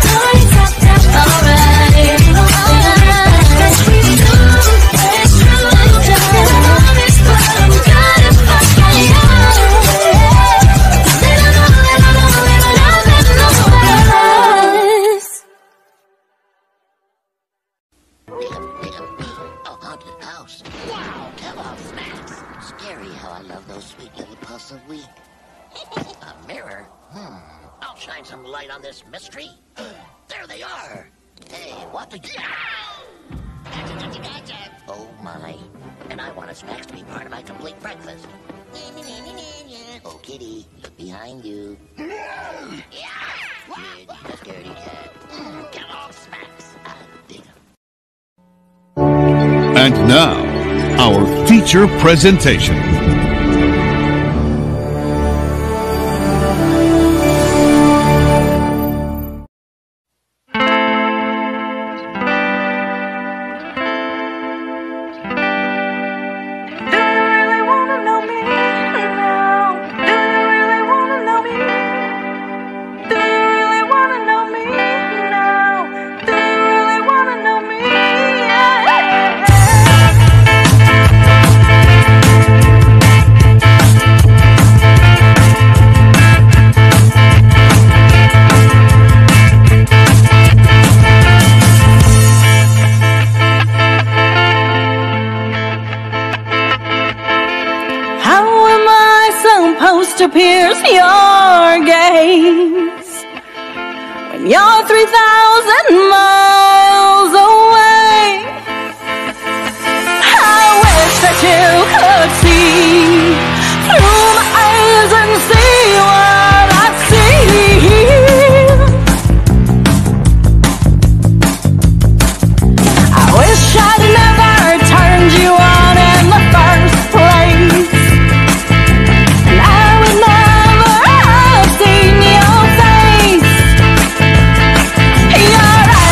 Alright, alright, we do, it's true. They're always good, good and fine and good. They don't know, they don't know, they don't know, they don't know about us. A haunted house. Wow, tell off snacks. Scary how I love those sweet little puffs of wheat. A mirror? Hmm. I'll shine some light on this mystery. There they are. Hey, what the... Oh, my. And I want snacks to be part of my complete breakfast. Oh, kitty, look behind you. Kid, the scaredy cat. Mm, Kellogg's snacks. I dig 'em. And now, our feature presentation. To pierce your gaze when you're three thousand miles away. I wish that you could see through my eyes and see what I see. I wish I'd never turned you on in the first place. Your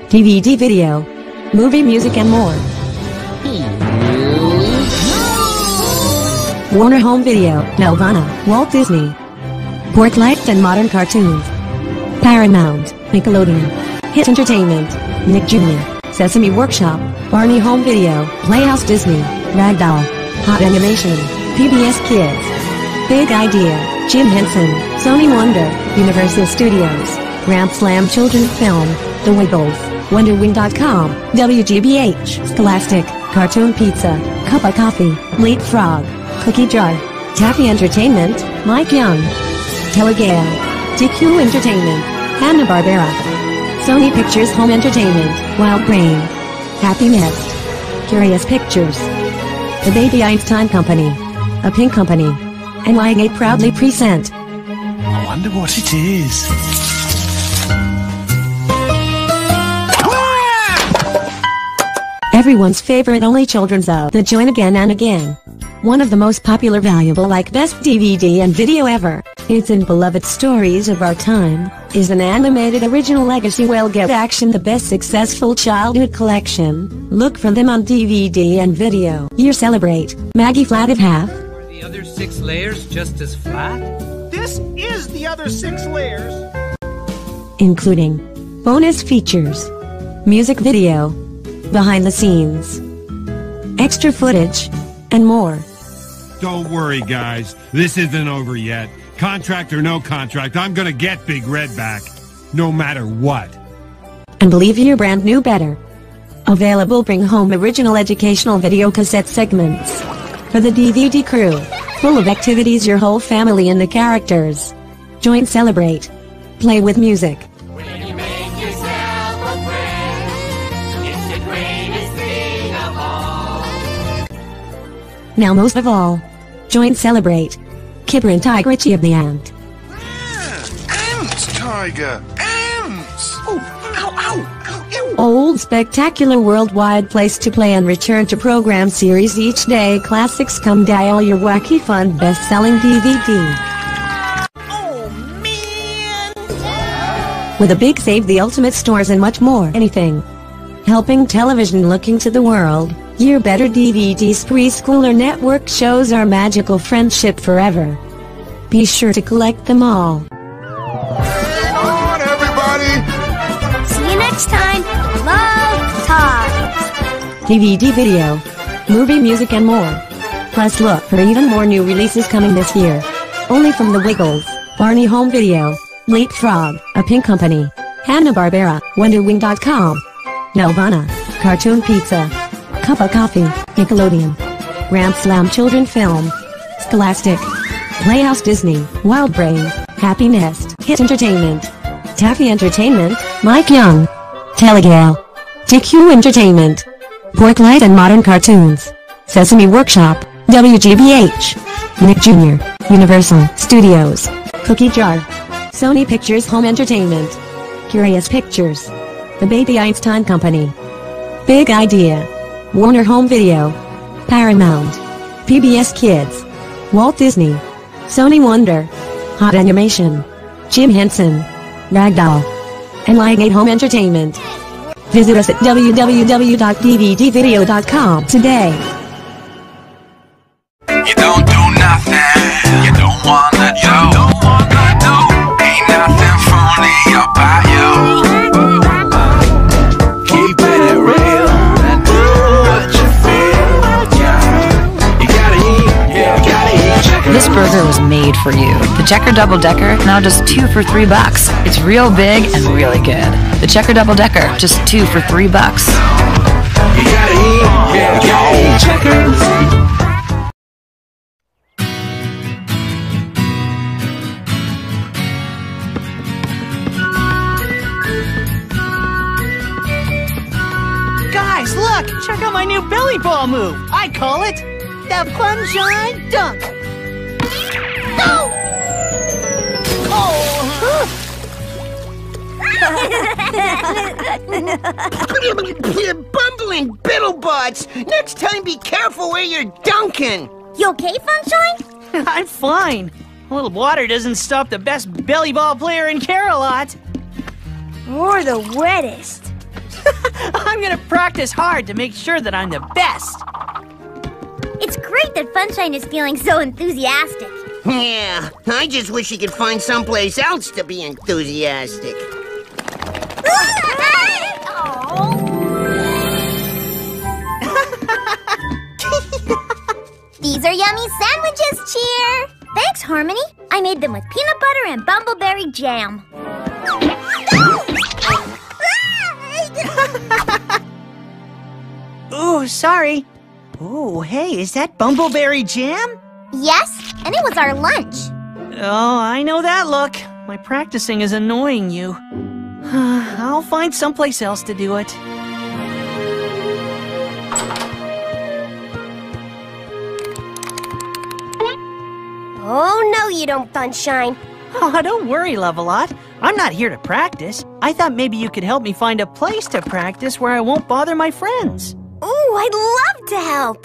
D V D video, movie music and more. Warner Home Video, Nelvana, Walt Disney. Portlight and Modern Cartoons. Paramount, Nickelodeon. Hit Entertainment, Nick Junior Sesame Workshop, Barney Home Video, Playhouse Disney, Ragdoll. Hot Animation, P B S Kids. Big Idea, Jim Henson, Sony Wonder, Universal Studios. Ramp Slam Children Film, The Wiggles, Wonder Wing dot com, W G B H, Scholastic, Cartoon Pizza, Cup of Coffee, Leapfrog, Cookie Jar, Taffy Entertainment, Mike Young, Telegale, D Q Entertainment, Hanna-Barbera, Sony Pictures Home Entertainment, Wild Brain, Happy Nest, Curious Pictures, The Baby Einstein Company, A Pink Company, and Y A proudly present. I wonder what it is. Everyone's favorite only children's of the Join Again and Again. One of the most popular, valuable, like best D V D and video ever. It's in beloved stories of our time, is an animated original legacy well get action the best successful childhood collection. Look for them on D V D and video. Year celebrate, Maggie Flat of Half. Are the other six layers just as flat? This is the other six layers. Including bonus features, music video, behind the scenes, extra footage, and more. Don't worry, guys. This isn't over yet. Contract or no contract, I'm gonna get Big Red back. No matter what. And believe your brand new better. Available bring home original educational video cassette segments. For the D V D crew. Full of activities your whole family and the characters. Join celebrate. Play with music. Now most of all, join celebrate. Kipper and Tigritchy of the Ant. Ants, Tiger! Ants! Oh, ow, ow, ow, ow. Old spectacular worldwide place to play and return to program series each day. Classics come dial your wacky fun best-selling D V D. Oh, man! With a big save, the ultimate stores and much more. Anything. Helping television looking to the world. Your better D V Ds. Preschooler network shows our magical friendship forever. Be sure to collect them all. On, everybody! See you next time. Love Tops. D V D video, movie music and more. Plus look for even more new releases coming this year. Only from The Wiggles, Barney Home Video, Leapfrog, A Pink Company, Hanna-Barbera, Wonder Wing dot com, Nelvana, Cartoon Pizza, Cup of Coffee, Nickelodeon, Ramp Slam Children Film, Scholastic, Playhouse Disney, Wild Brain, Happy Nest, Hit Entertainment, Taffy Entertainment, Mike Young, Telegale, D Q Entertainment, Portlight and Modern Cartoons, Sesame Workshop, W G B H, Nick Junior, Universal Studios, Cookie Jar, Sony Pictures Home Entertainment, Curious Pictures, The Baby Einstein Company, Big Idea, Warner Home Video, Paramount, P B S Kids, Walt Disney, Sony Wonder, Hot Animation, Jim Henson, Ragdoll, and Lion eight Home Entertainment. Visit us at w w w dot d v d video dot com today. You don't do nothing. You don't wanna do. You don't wanna do. Ain't nothing funny about you. Keeping it real and do what you feel. Yeah. You gotta eat. Yeah. You gotta eat chicken. This burger was made for you. The Checker Double Decker, now just two for three bucks. It's real big and really good. The Checker Double Decker, just two for three bucks. You gotta eat. Yeah. You gotta eat chickens. Guys, look! Check out my new belly ball move. I call it the Funshine Dunk. No! Oh! Bumbling bittlebutts! Next time be careful where you're dunking! You okay, Funshine? I'm fine. A little water doesn't stop the best belly ball player in Carolot. Or the wettest. I'm gonna practice hard to make sure that I'm the best. It's great that Funshine is feeling so enthusiastic. Yeah, I just wish he could find someplace else to be enthusiastic. These are yummy sandwiches, Cheer! Thanks, Harmony. I made them with peanut butter and bumbleberry jam. Ooh, sorry. Ooh, hey, is that bumbleberry jam? Yes, and it was our lunch. Oh, I know that look. My practicing is annoying you. I'll find someplace else to do it. Oh, no you don't, Funshine. Oh, don't worry, Love-A-Lot. I'm not here to practice. I thought maybe you could help me find a place to practice where I won't bother my friends. Ooh, I'd love to help.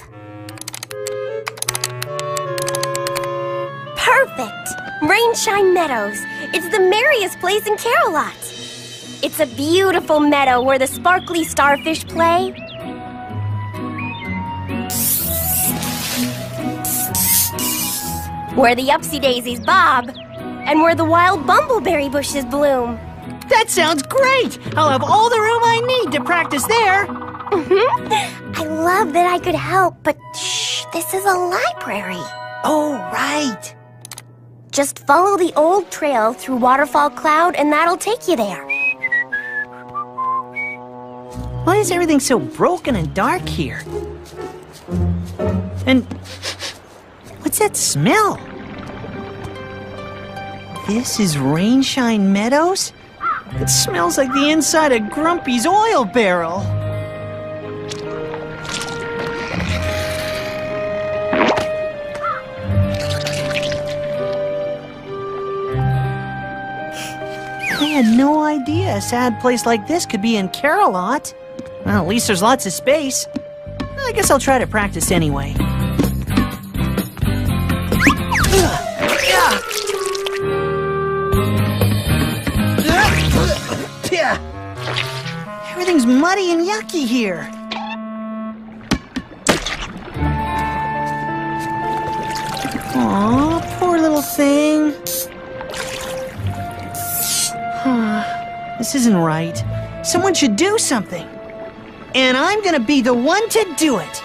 Perfect! Rainshine Meadows. It's the merriest place in Carolot. It's a beautiful meadow where the sparkly starfish play. Where the Upsy Daisies bob. And where the wild bumbleberry bushes bloom. That sounds great! I'll have all the room I need to practice there. Mm-hmm. I love that I could help, but shh, this is a library. Oh, right. Just follow the old trail through Waterfall Cloud and that'll take you there. Why is everything so broken and dark here? And what's that smell? This is Rainshine Meadows? It smells like the inside of Grumpy's oil barrel. I had no idea a sad place like this could be in Carolot. Well, at least there's lots of space. I guess I'll try to practice anyway. Everything's muddy and yucky here. Aw, poor little thing. This isn't right. Someone should do something. And I'm gonna be the one to do it.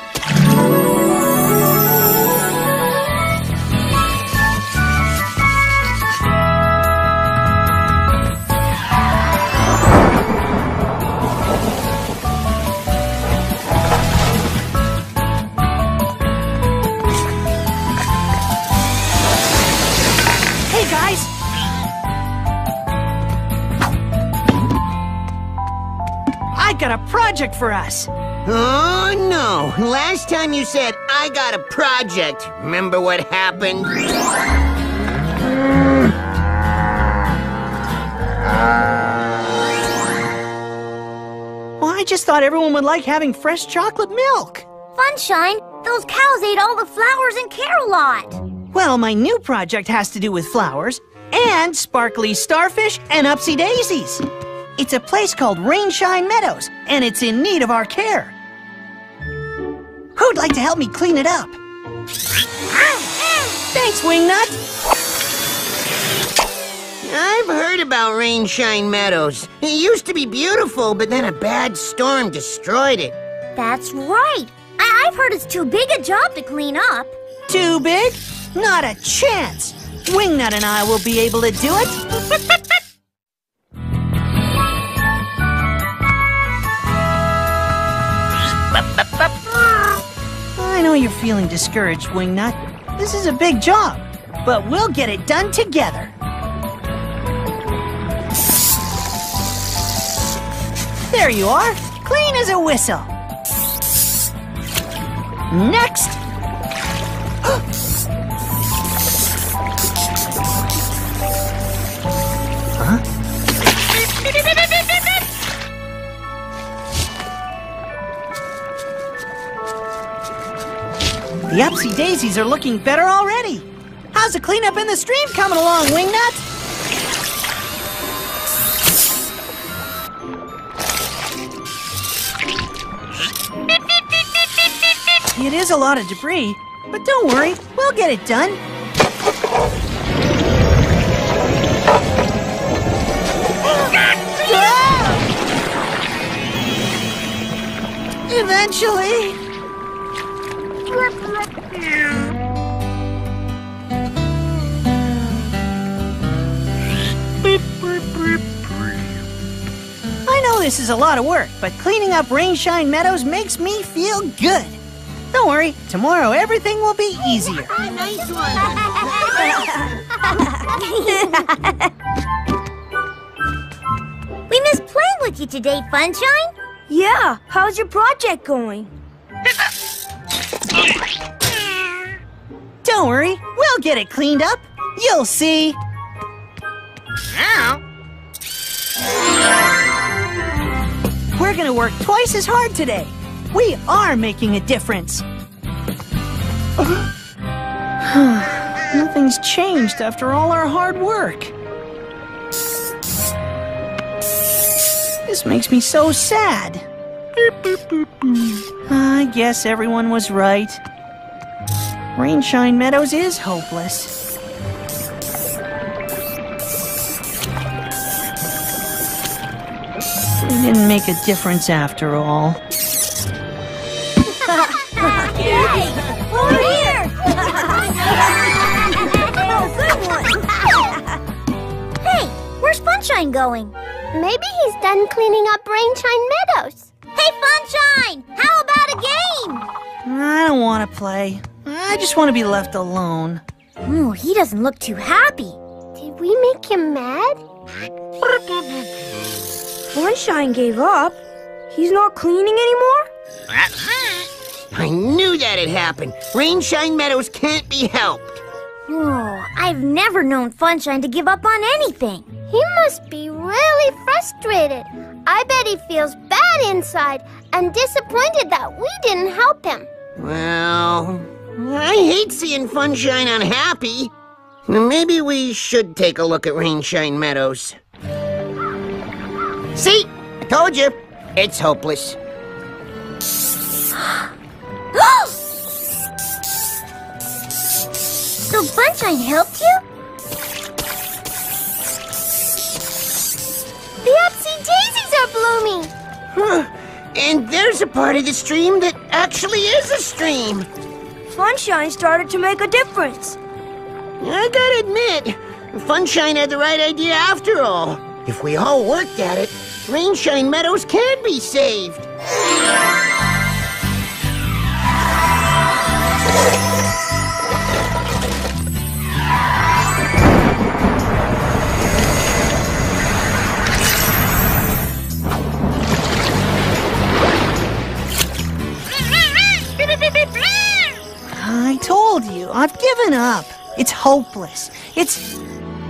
Got a project for us. Oh, no. Last time you said, I got a project. Remember what happened? Well, I just thought everyone would like having fresh chocolate milk. Funshine, those cows ate all the flowers in Carolot. Well, my new project has to do with flowers and sparkly starfish and upsy daisies. It's a place called Rainshine Meadows, and it's in need of our care. Who'd like to help me clean it up? Thanks, Wingnut. I've heard about Rainshine Meadows. It used to be beautiful, but then a bad storm destroyed it. That's right. I I've heard it's too big a job to clean up. Too big? Not a chance. Wingnut and I will be able to do it. I know you're feeling discouraged, Wingnut. This is a big job, but we'll get it done together. There you are, clean as a whistle. Next. Huh? The Upsy Daisies are looking better already. How's the cleanup in the stream coming along, Wingnut? It is a lot of debris, but don't worry, we'll get it done. Eventually. I know this is a lot of work, but cleaning up Rainshine Meadows makes me feel good. Don't worry, tomorrow everything will be easier. Nice one. We missed playing with you today, Funshine. Yeah, how's your project going? Don't worry, we'll get it cleaned up. You'll see. Now? We're gonna work twice as hard today. We are making a difference. Nothing's changed after all our hard work. This makes me so sad. I guess everyone was right. Rainshine Meadows is hopeless. It didn't make a difference after all. Yay! Over here! Oh, good one! Hey, where's Funshine going? Maybe he's done cleaning up Rainshine Meadows. Hey, Funshine! How about a game? I don't want to play. I just want to be left alone. Oh, he doesn't look too happy. Did we make him mad? Funshine gave up. He's not cleaning anymore? I knew that'd happen. Rainshine Meadows can't be helped. Oh, I've never known Funshine to give up on anything. He must be really frustrated. I bet he feels bad inside and disappointed that we didn't help him. Well, I hate seeing Funshine unhappy. Maybe we should take a look at Rainshine Meadows. See? I told you. It's hopeless. So Funshine helped you? The Upsy Daisies are blooming! Huh. And there's a part of the stream that actually is a stream. Funshine started to make a difference. I gotta admit, Funshine had the right idea after all. If we all worked at it, Rainshine Meadows can be saved. I told you, I've given up. It's hopeless. It's...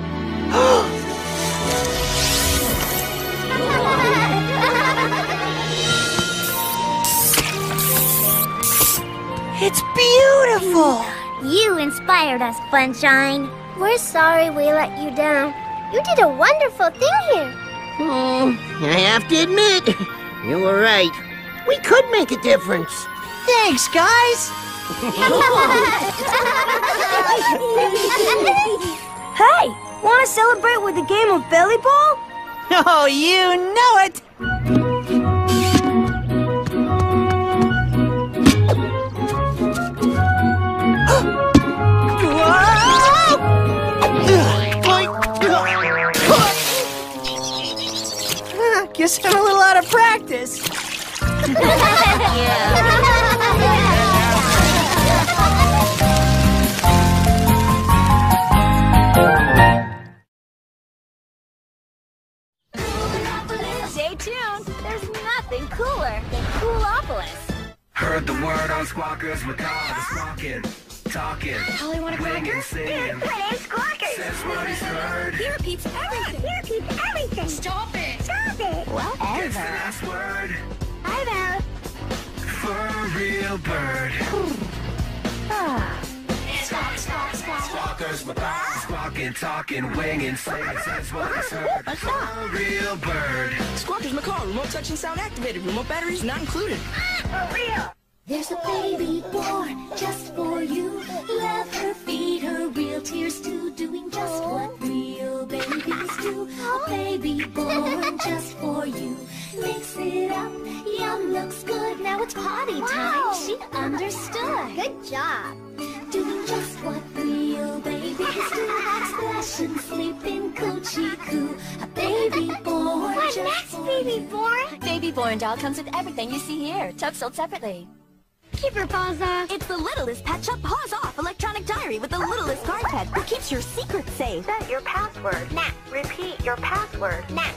It's beautiful! You inspired us, Funshine. We're sorry we let you down. You did a wonderful thing here. Hmm, I have to admit, you were right. We could make a difference. Thanks, guys! Hey, want to celebrate with a game of belly ball? Oh, you know it! Guess I'm a little out of practice. Stay tuned. There's nothing cooler than Coolopolis. Heard the word on Squawkers, we're called the squawking, talking, Holly, want a winging, cracker? singing. Hey, Squawkers! Says what he's heard. He repeats everything. He repeats everything. Stop it. Stop it. Whatever. Gets the last word. Hi there. For a real bird. Ah. Squawk, squawk, squawk. Squawkers, we're called squawking, talking, winging, singing. Says what he's heard. For a real bird. Squawkers McCall, remote touch and sound activated. Remote batteries not included. For real. There's a baby born just for you. Love her, feed her, real tears too. Doing just what real babies do. A baby born just for you. Mix it up, yum, looks good. Now it's potty time. She understood. Good job. Doing just what real babies do. Splash and sleep in coochie coo. A baby born. What just next, for baby you. born? Baby born doll comes with everything you see here. Tubs sold separately. Keep your paws off. It's the littlest Pet Shop Paws Off electronic diary with the littlest guard pet who keeps your secrets safe. Set your password. Nat. Repeat your password. Nat.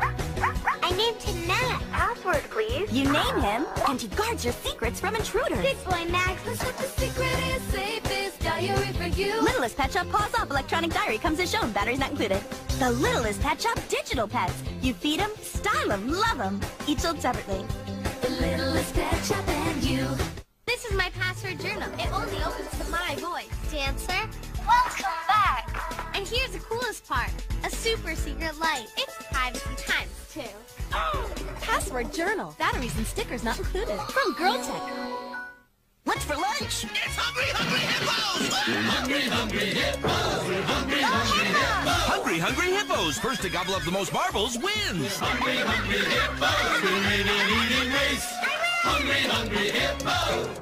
I named him Nat. Password, please. You name him, and he guards your secrets from intruders. Good boy, Max. Let's let the secret is safest diary for you. Littlest Pet Shop Paws Off electronic diary comes as shown, batteries not included. The littlest Pet Shop digital pets. You feed them, style them, love them. Each sold separately. The littlest Pet Shop and you. This is my password journal. It only opens to my voice. Dancer, Welcome back. and here's the coolest part. A super secret light. It's privacy times two. Password journal. Batteries and stickers not included. From Girl Tech. What's for lunch? It's Hungry Hungry Hippos! Hungry Hungry Hippos! Hungry Hungry Hippos! Hungry Hungry Hippos! First to gobble up the most marbles wins! Hungry Hungry Hippos! We're in an eating race! Hungry Hungry Hippos!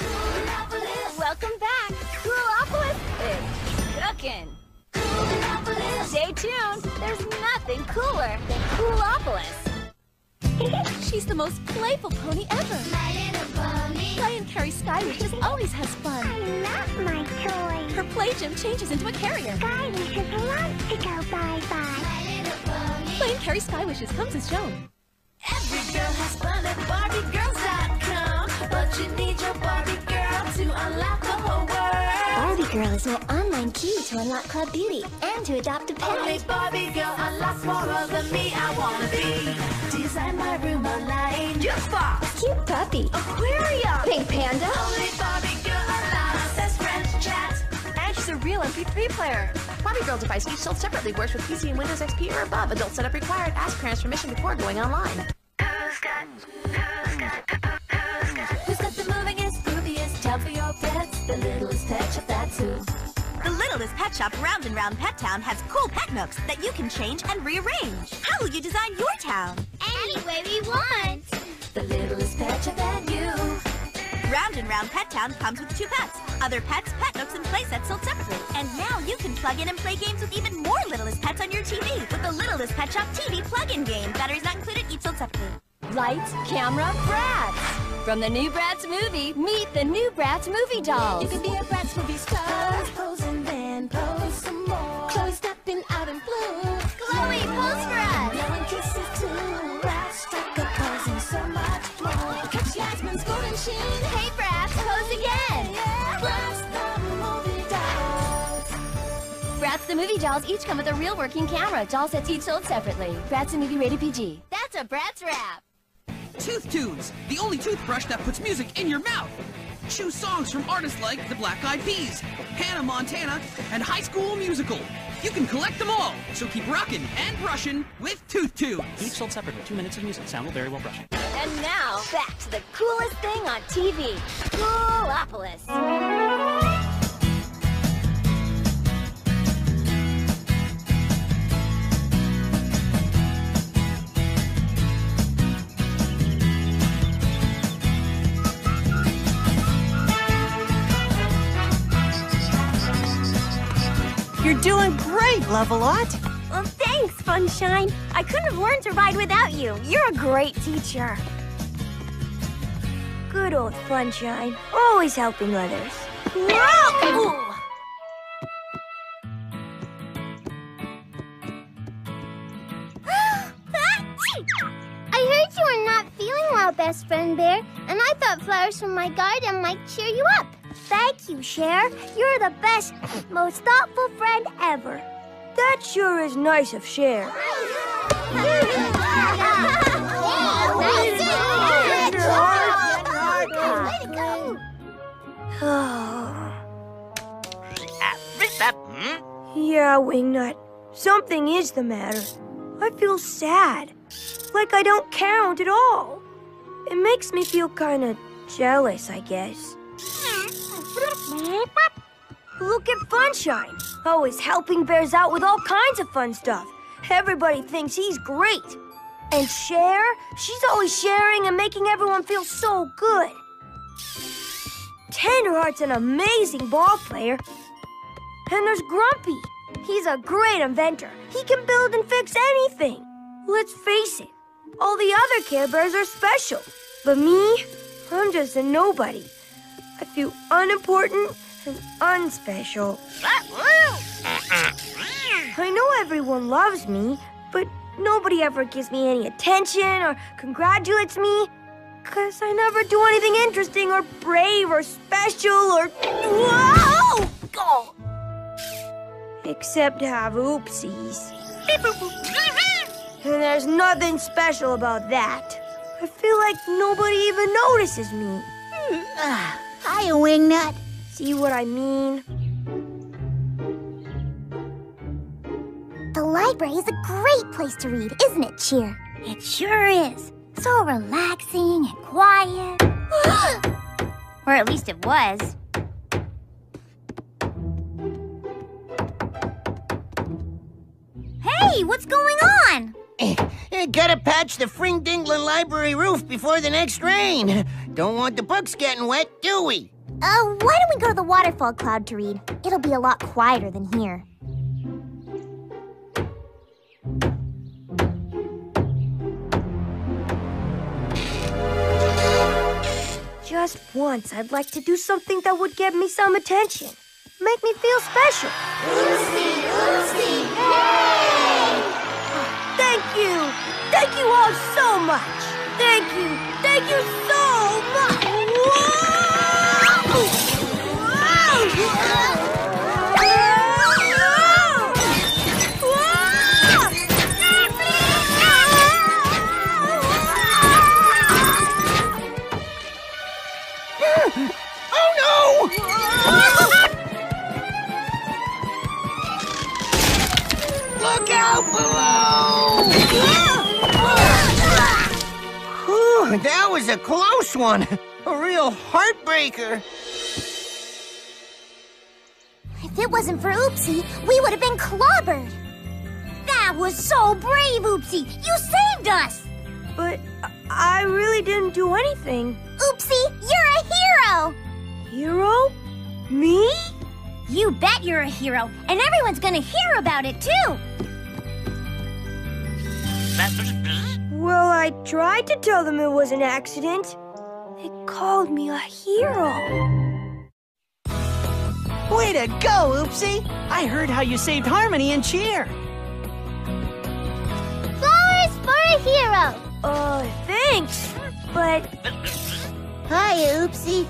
Welcome back. Coolopolis is cooking. Stay tuned. There's nothing cooler than Coolopolis. She's the most playful pony ever. My little pony. Play and carry Skywish just always has fun. I love my toys. Her play gym changes into a carrier. Skywishes loves to go bye-bye. My little pony. Play and carry Skywishes comes as shown. Every girl has fun at Barbie Girls dot com, but you need your Barbie girl to unlock the whole world. Barbie Girl is my online key to unlock Club Beauty and to adopt a pet. Only Barbie girl unlocks more of the me I wanna be. Design my room online. Jukebox. Cute puppy. Aquarium. Pink panda. Only Barbie girl allows us friends chat. And she's a real M P three player. Barbie Girl device each sold separately. Works with P C and Windows X P or above. Adult setup required. Ask parents permission before going online. Who's got, who's got, who's got, who's got the movingest, grooviest town for your pets? The littlest pet shop, that's who. The littlest pet shop Round and Round Pet Town has cool pet nooks that you can change and rearrange. How will you design your town? Any way we want. The littlest pet shop and you. Round and Round Pet Town comes with two pets. Other pets, pet nooks, and playsets sold separately. And now you can plug in and play games with even more Littlest Pets on your T V with the Littlest Pet Shop T V plug-in game. Batteries not included, each sold separately. Lights, camera, Bratz. From the new Bratz movie, meet the new Bratz movie dolls. You could be a Bratz movie star. Pose and then pose some more. Chloe stepping out in blue. Chloe, pose for us. Blowing kisses too. Bratz struck a pose and so much more. Catch Yasmin's golden sheen. Hey, Bratz, pose again. Bratz the movie dolls. Bratz the movie dolls each come with a real working camera. Doll sets each sold separately. Bratz and movie rated P G. That's a Bratz wrap. Tooth Tunes, the only toothbrush that puts music in your mouth. Choose songs from artists like the Black Eyed Peas, Hannah Montana, and High School Musical. You can collect them all, so keep rockin' and brushin' with Tooth Tunes. Each sold separately. Two minutes of music. Sound will very well brushing. And now, back to the coolest thing on T V. Coolopolis. You're doing great, Love-A-Lot. Well, thanks, Funshine. I couldn't have learned to ride without you. You're a great teacher. Good old Funshine, always helping others. Ooh. I heard you were not feeling well, Best Friend Bear, and I thought flowers from my garden might cheer you up. Thank you, Cher. You're the best, most thoughtful friend ever. That sure is nice of Cher. Yeah, Wingnut. Something is the matter. I feel sad. Like I don't count at all. It makes me feel kind of jealous, I guess. Look at Funshine, always helping bears out with all kinds of fun stuff. Everybody thinks he's great. And Cher, she's always sharing and making everyone feel so good. Tenderheart's an amazing ball player. And there's Grumpy. He's a great inventor. He can build and fix anything. Let's face it, all the other Care Bears are special. But me, I'm just a nobody. I feel unimportant and unspecial. I know everyone loves me, but nobody ever gives me any attention or congratulates me. Because I never do anything interesting or brave or special or... Whoa! Oh. Except have oopsies. And there's nothing special about that. I feel like nobody even notices me. Uh, hi, Wingnut. See what I mean? The library is a great place to read, isn't it, Cheer? It sure is. So relaxing and quiet. Or at least it was. Hey, what's going on? Gotta patch the Fring Dinglin library roof before the next rain. Don't want the books getting wet, do we? Uh, why don't we go to the waterfall cloud to read? It'll be a lot quieter than here. Just once, I'd like to do something that would get me some attention. Make me feel special. Oopsie, oopsie, yay! Thank you! Thank you all so much! Thank you! Thank you so much! Whoa! Whoa! Oh no! Look out below! Whew, that was a close one. A real heartbreaker. If it wasn't for Oopsie, we would have been clobbered. That was so brave, Oopsie. You saved us. But I really didn't do anything. Oopsie, you're a hero. Hero? Me? You bet you're a hero, and everyone's gonna hear about it, too. Well, I tried to tell them it was an accident. They called me a hero. Way to go, Oopsie! I heard how you saved Harmony and Cheer. Flowers for a hero. Uh, thanks, but... Hi, Oopsie.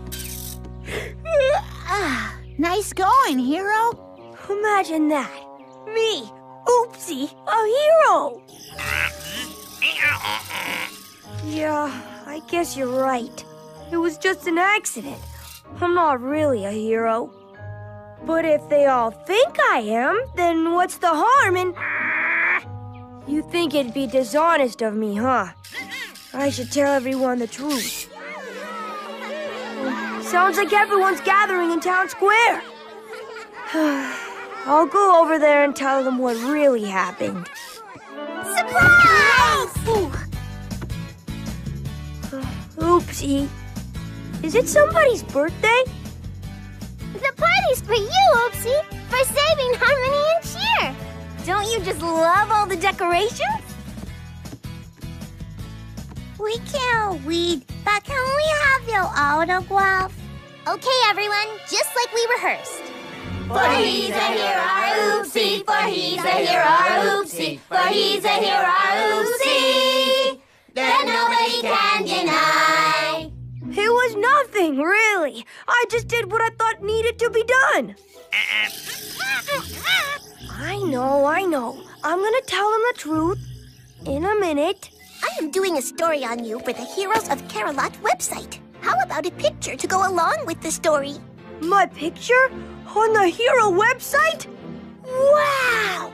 Ah, nice going, hero. Imagine that. Me, Oopsie, a hero. Yeah, I guess you're right. It was just an accident. I'm not really a hero. But if they all think I am, then what's the harm in... You think it'd be dishonest of me, huh? I should tell everyone the truth. Sounds like everyone's gathering in town square. I'll go over there and tell them what really happened. Surprise! Ooh. Oopsie. Is it somebody's birthday? The party's for you, Oopsie, for saving Harmony and Cheer. Don't you just love all the decorations? We can't read, but can we have your autograph? Okay, everyone, just like we rehearsed. For he's a hero, Oopsie. For he's a hero, Oopsie. For he's a hero, Oopsie. That nobody can deny. It was nothing, really. I just did what I thought needed to be done. I know, I know. I'm gonna tell them the truth in a minute. I am doing a story on you for the Heroes of Care-a-Lot website. How about a picture to go along with the story? My picture? On the Hero website? Wow!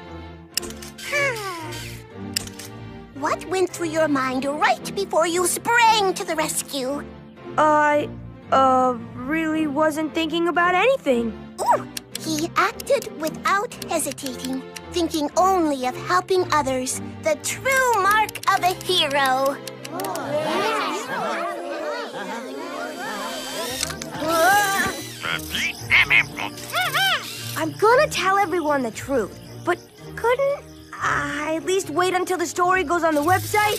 What went through your mind right before you sprang to the rescue? I, uh, really wasn't thinking about anything. Ooh, he acted without hesitating, thinking only of helping others, the true mark of a hero. I'm gonna tell everyone the truth, but couldn't I at least wait until the story goes on the website?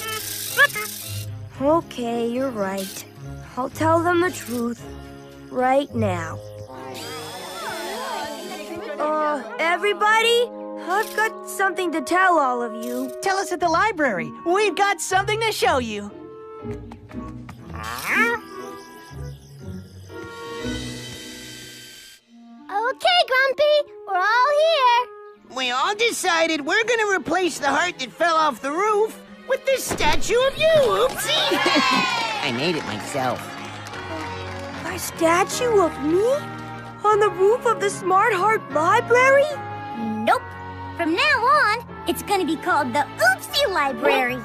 Okay, you're right. I'll tell them the truth right now. Uh, everybody, I've got something to tell all of you. Tell us at the library. We've got something to show you. Okay, Grumpy, we're all here. We all decided we're gonna replace the heart that fell off the roof with this statue of you, Oopsie! I made it myself. A statue of me? On the roof of the Smart Heart Library? Nope. From now on, it's gonna be called the Oopsie Library.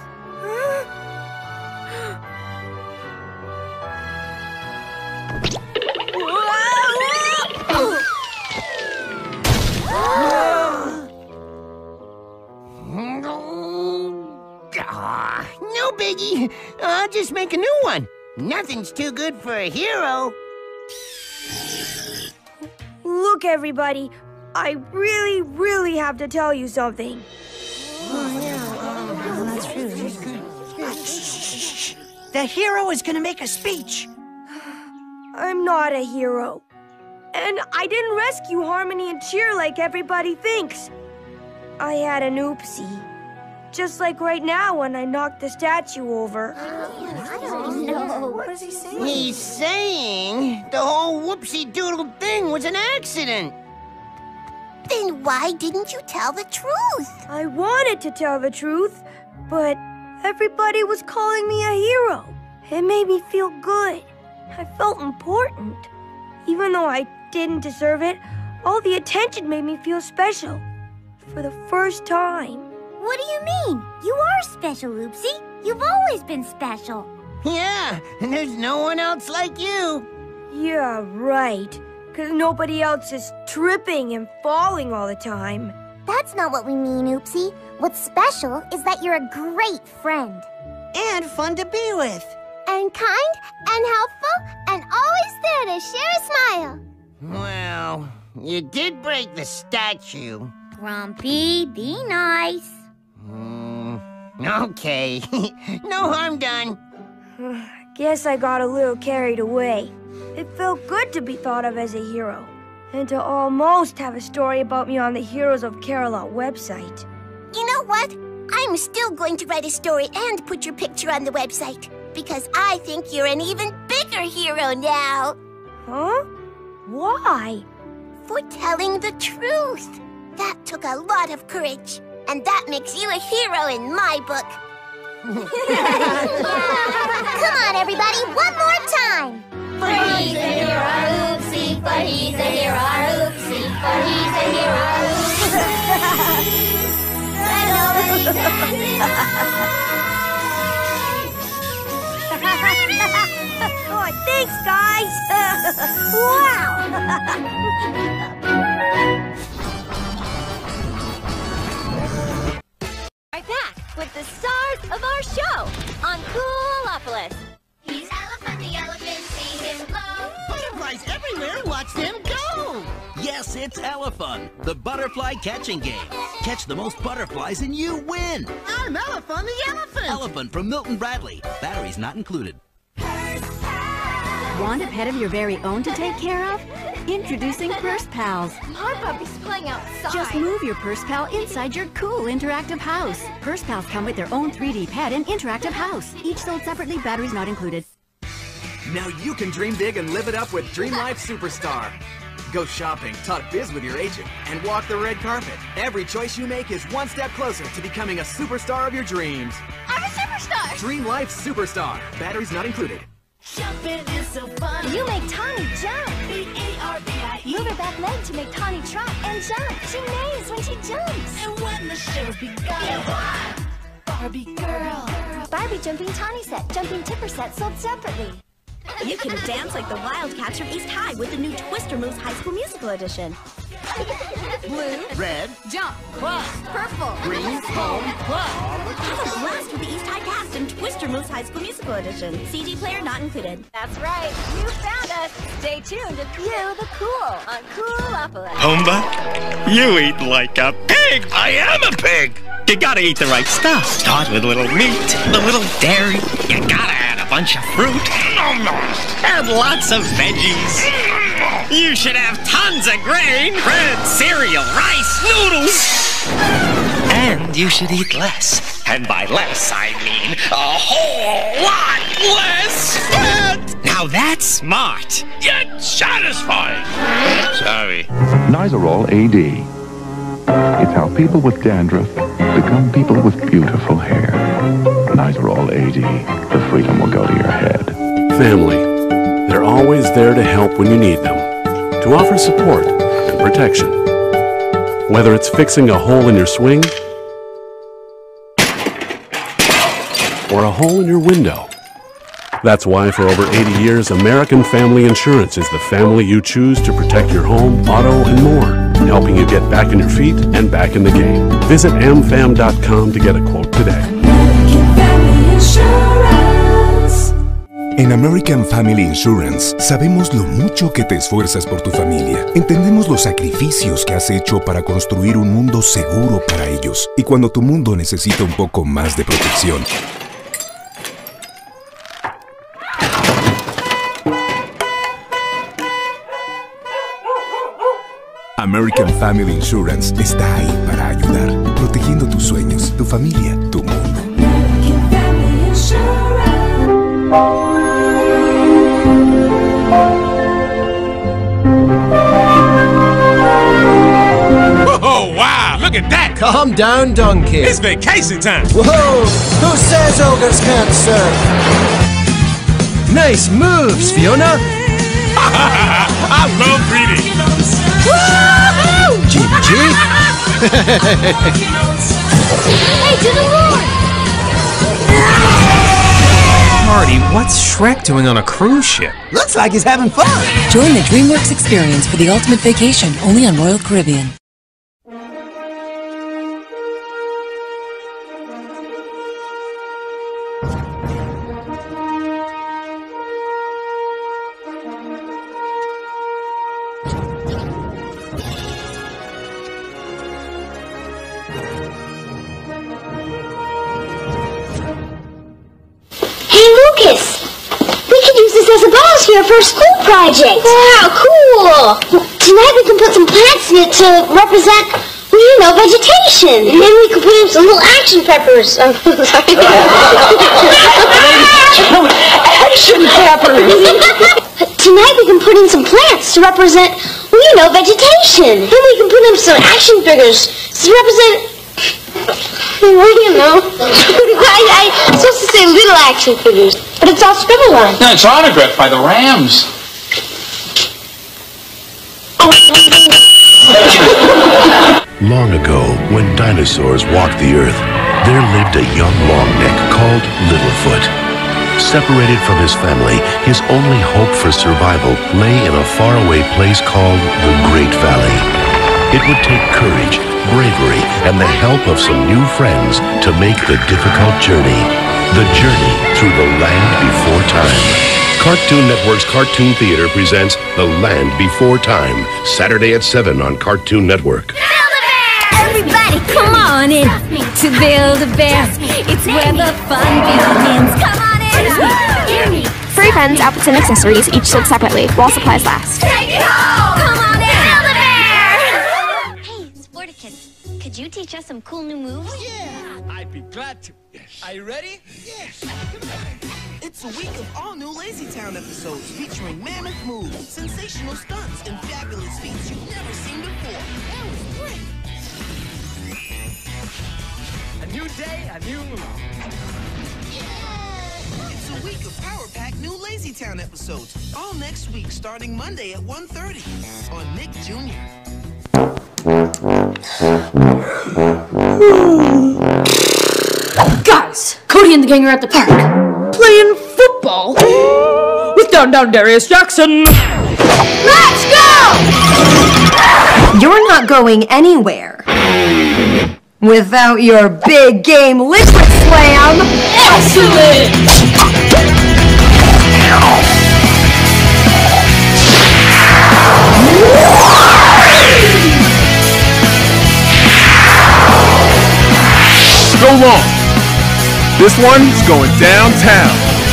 Ah, no biggie. I'll just make a new one. Nothing's too good for a hero. Look, everybody, I really, really have to tell you something. That's true. The hero is gonna make a speech. I'm not a hero. And I didn't rescue Harmony and Cheer like everybody thinks. I had an oopsie. Just like right now when I knocked the statue over. I don't know. What is he saying? He's saying the whole whoopsie-doodle thing was an accident. Then why didn't you tell the truth? I wanted to tell the truth, but everybody was calling me a hero. It made me feel good. I felt important. Even though I didn't deserve it, all the attention made me feel special. For the first time. What do you mean? You are special, Oopsie. You've always been special. Yeah, and there's no one else like you. Yeah, right. Because nobody else is tripping and falling all the time. That's not what we mean, Oopsie. What's special is that you're a great friend. And fun to be with. And kind and helpful and always there to share a smile. Well, you did break the statue. Grumpy, be nice. Mm, okay. No harm done. Guess I got a little carried away. It felt good to be thought of as a hero. And to almost have a story about me on the Heroes of Care-a-Lot website. You know what? I'm still going to write a story and put your picture on the website. Because I think you're an even bigger hero now. Huh? Why? For telling the truth. That took a lot of courage. And that makes you a hero in my book. Come on, everybody, one more time. For he's a hero, our Oopsie. For he's a hero, our Oopsie. For he's a hero, our Oh, thanks, guys. Wow. Right back with the stars of our show on Coolopolis. He's Elephant the elephant, see him glow. Butterflies everywhere, watch them go! Yes, it's Elephant, the butterfly catching game. Catch the most butterflies and you win! I'm Elephant the elephant! Elephant from Milton Bradley. Batteries not included. Want a pet of your very own to take care of? Introducing Purse Pals. My puppy's playing outside. Just move your Purse Pal inside your cool interactive house. Purse Pals come with their own three D pet and interactive house. Each sold separately, batteries not included. Now you can dream big and live it up with Dream Life Superstar. Go shopping, talk biz with your agent, and walk the red carpet. Every choice you make is one step closer to becoming a superstar of your dreams. I'm a superstar! Dream Life Superstar. Batteries not included. Jumping is so fun. You make Tawny jump. B A R B I E. Move her back leg to make Tawny trot and jump. She neighs when she jumps. And when the show's begun, Barbie girl. Barbie jumping Tawny set, jumping tipper set sold separately. You can dance like the Wildcats from East High with the new Twister Moves High School Musical Edition. Blue, red, jump, clap, purple, green, home, clap. Have a blast with the East High cast in Twister Moves High School Musical Edition. C D player not included. That's right. You found us. Stay tuned to Pew the Cool on Coolopolis. Pumbaa, you eat like a pig. I am a pig. You gotta eat the right stuff. Start with a little meat, a little dairy. You gotta add a bunch of fruit. Add lots of veggies. You should have tons of grain, bread, cereal, rice, noodles. And you should eat less. And by less, I mean a whole lot less fat. Now that's smart, yet satisfying. Sorry. Nizoral A D. It's how people with dandruff become people with beautiful hair. Nizoral A D. The freedom will go to your head. Family. They're always there to help when you need them. To offer support and protection. Whether it's fixing a hole in your swing or a hole in your window. That's why for over eighty years, American Family Insurance is the family you choose to protect your home, auto, and more, helping you get back on your feet and back in the game. Visit a m fam dot com to get a quote today. En American Family Insurance sabemos lo mucho que te esfuerzas por tu familia. Entendemos los sacrificios que has hecho para construir un mundo seguro para ellos. Y cuando tu mundo necesita un poco más de protección, American Family Insurance está ahí para ayudar, protegiendo tus sueños, tu familia, tu mundo. American Family Insurance. Oh, wow! Look at that! Calm down, donkey. It's vacation time! Whoa! Who says ogres can't surf? Nice moves, Fiona! I love reading! Woo-hoo! Jeep, Jeep! Hey, to the Lord! Marty, what's Shrek doing on a cruise ship? Looks like he's having fun! Join the DreamWorks experience for the ultimate vacation, only on Royal Caribbean. Your first school project. Wow, cool. Tonight we can put some plants in it to represent, well, you know, vegetation. And then we can put in some little action peppers. Oh, sorry. Action peppers. Tonight we can put in some plants to represent, well, you know, vegetation. Then we can put in some action figures to represent, well, you know. I, I'm supposed to say little action figures. But it's all scribble line. No, it's autographed by the Rams. Long ago, when dinosaurs walked the earth, there lived a young longneck called Littlefoot. Separated from his family, his only hope for survival lay in a faraway place called the Great Valley. It would take courage, bravery, and the help of some new friends to make the difficult journey. The Journey Through the Land Before Time. Cartoon Network's Cartoon Theater presents The Land Before Time, Saturday at seven on Cartoon Network. Everybody, come on in to Build-A-Bear. It's where the fun begins. Come on in. Furry pens, outfits, and accessories each sold separately while supplies last. Take it home. Come on in. Hey, Sporticus, could you teach us some cool new moves? Yeah, I'd be glad to. Are you ready? Yes. It's a week of all-new Lazy Town episodes featuring mammoth moves, sensational stunts, and fabulous feats you've never seen before. That was great. A new day, a new move. Yeah. It's a week of power-packed new Lazy Town episodes, all next week starting Monday at one thirty on Nick Junior Guys, Cody and the gang are at the park playing football with down, down, Darius Jackson! Let's go! You're not going anywhere without your big game liquid slam. Excellent! Go long. This one's going downtown.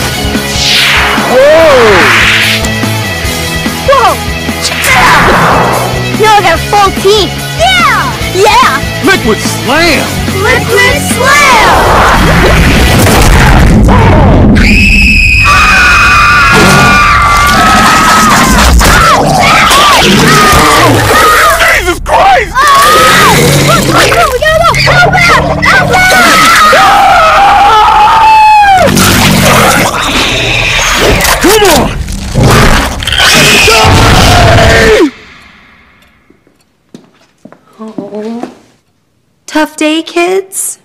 Whoa! Whoa! Yeah! No, they're full teeth. Yeah! Yeah! Liquid slam! Liquid slam! Jesus Christ! We gotta go! We gotta go! Out back! Out back! Come on! Oh. Tough day, kids?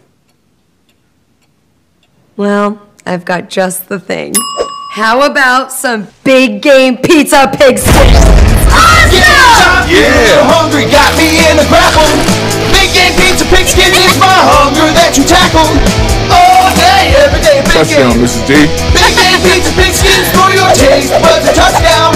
Well, I've got just the thing. How about some big game pizza pig sticks? Awesome! Yeah! Hungry got me in a grapple. Big game pizza pigskins is my hunger that you tackle. All day, every day, big Touchdown, game. Missus D. Big game pizza pigskins for your taste buds a touchdown.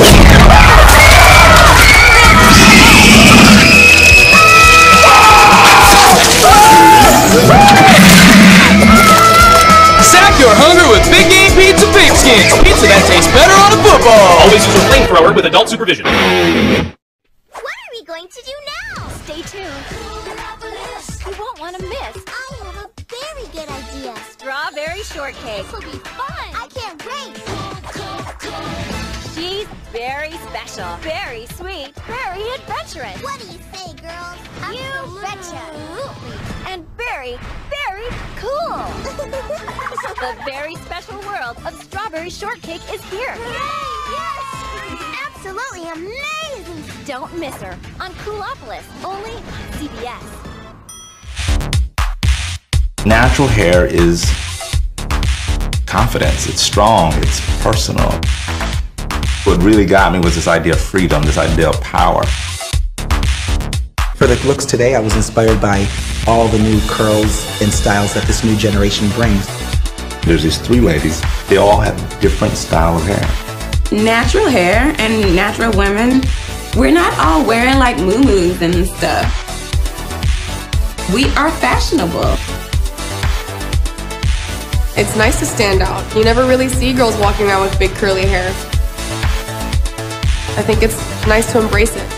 Sack your hunger with Big Game Pizza Pigskins. Pizza that tastes better on a football. Always use a flamethrower with adult supervision. What are we going to do now? Stay tuned. You won't want to miss I have a very good idea. Strawberry Shortcake. This will be fun. I can't wait. She's very special, very sweet, very adventurous. What do you say, girls? You betcha. And very, very cool. The very special world of Strawberry Shortcake is here. Hooray! Yes! Absolutely amazing. Don't miss her on Coolopolis, only on C B S. Natural hair is confidence. It's strong. It's personal. What really got me was this idea of freedom, this idea of power. For the looks today, I was inspired by all the new curls and styles that this new generation brings. There's these three ladies. They all have different style of hair. Natural hair and natural women, we're not all wearing like muumuus and stuff. We are fashionable. It's nice to stand out. You never really see girls walking around with big curly hair. I think it's nice to embrace it.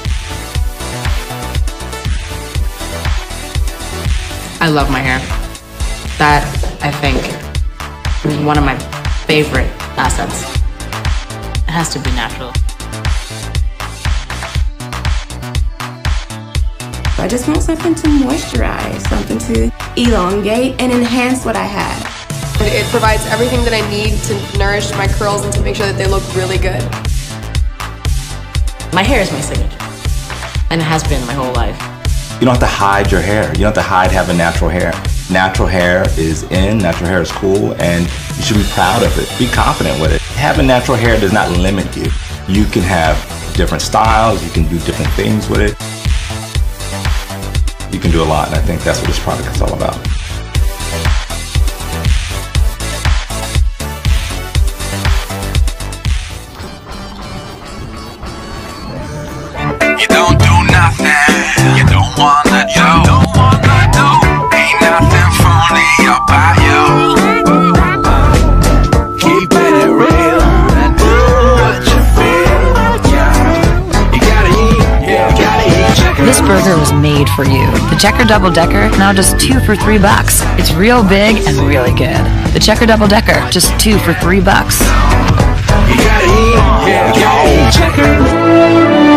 I love my hair. That, I think, is one of my favorite assets. It has to be natural. I just want something to moisturize, something to elongate and enhance what I have. It provides everything that I need to nourish my curls and to make sure that they look really good. My hair is my signature, and it has been my whole life. You don't have to hide your hair. You don't have to hide having natural hair. Natural hair is in, natural hair is cool, and you should be proud of it. Be confident with it. Having natural hair does not limit you. You can have different styles, you can do different things with it. You can do a lot, and I think that's what this product is all about. You don't do nothing. You don't wanna do. You don't wanna do. Ain't nothing phony about you. Keeping it real and do what you feel. Yeah. You gotta eat. Yeah. You gotta eat chicken. This burger was made for you. The Checker Double Decker, now just two for three bucks. It's real big and really good. The Checker Double Decker, just two for three bucks. You gotta eat. Yeah. You gotta eat chicken.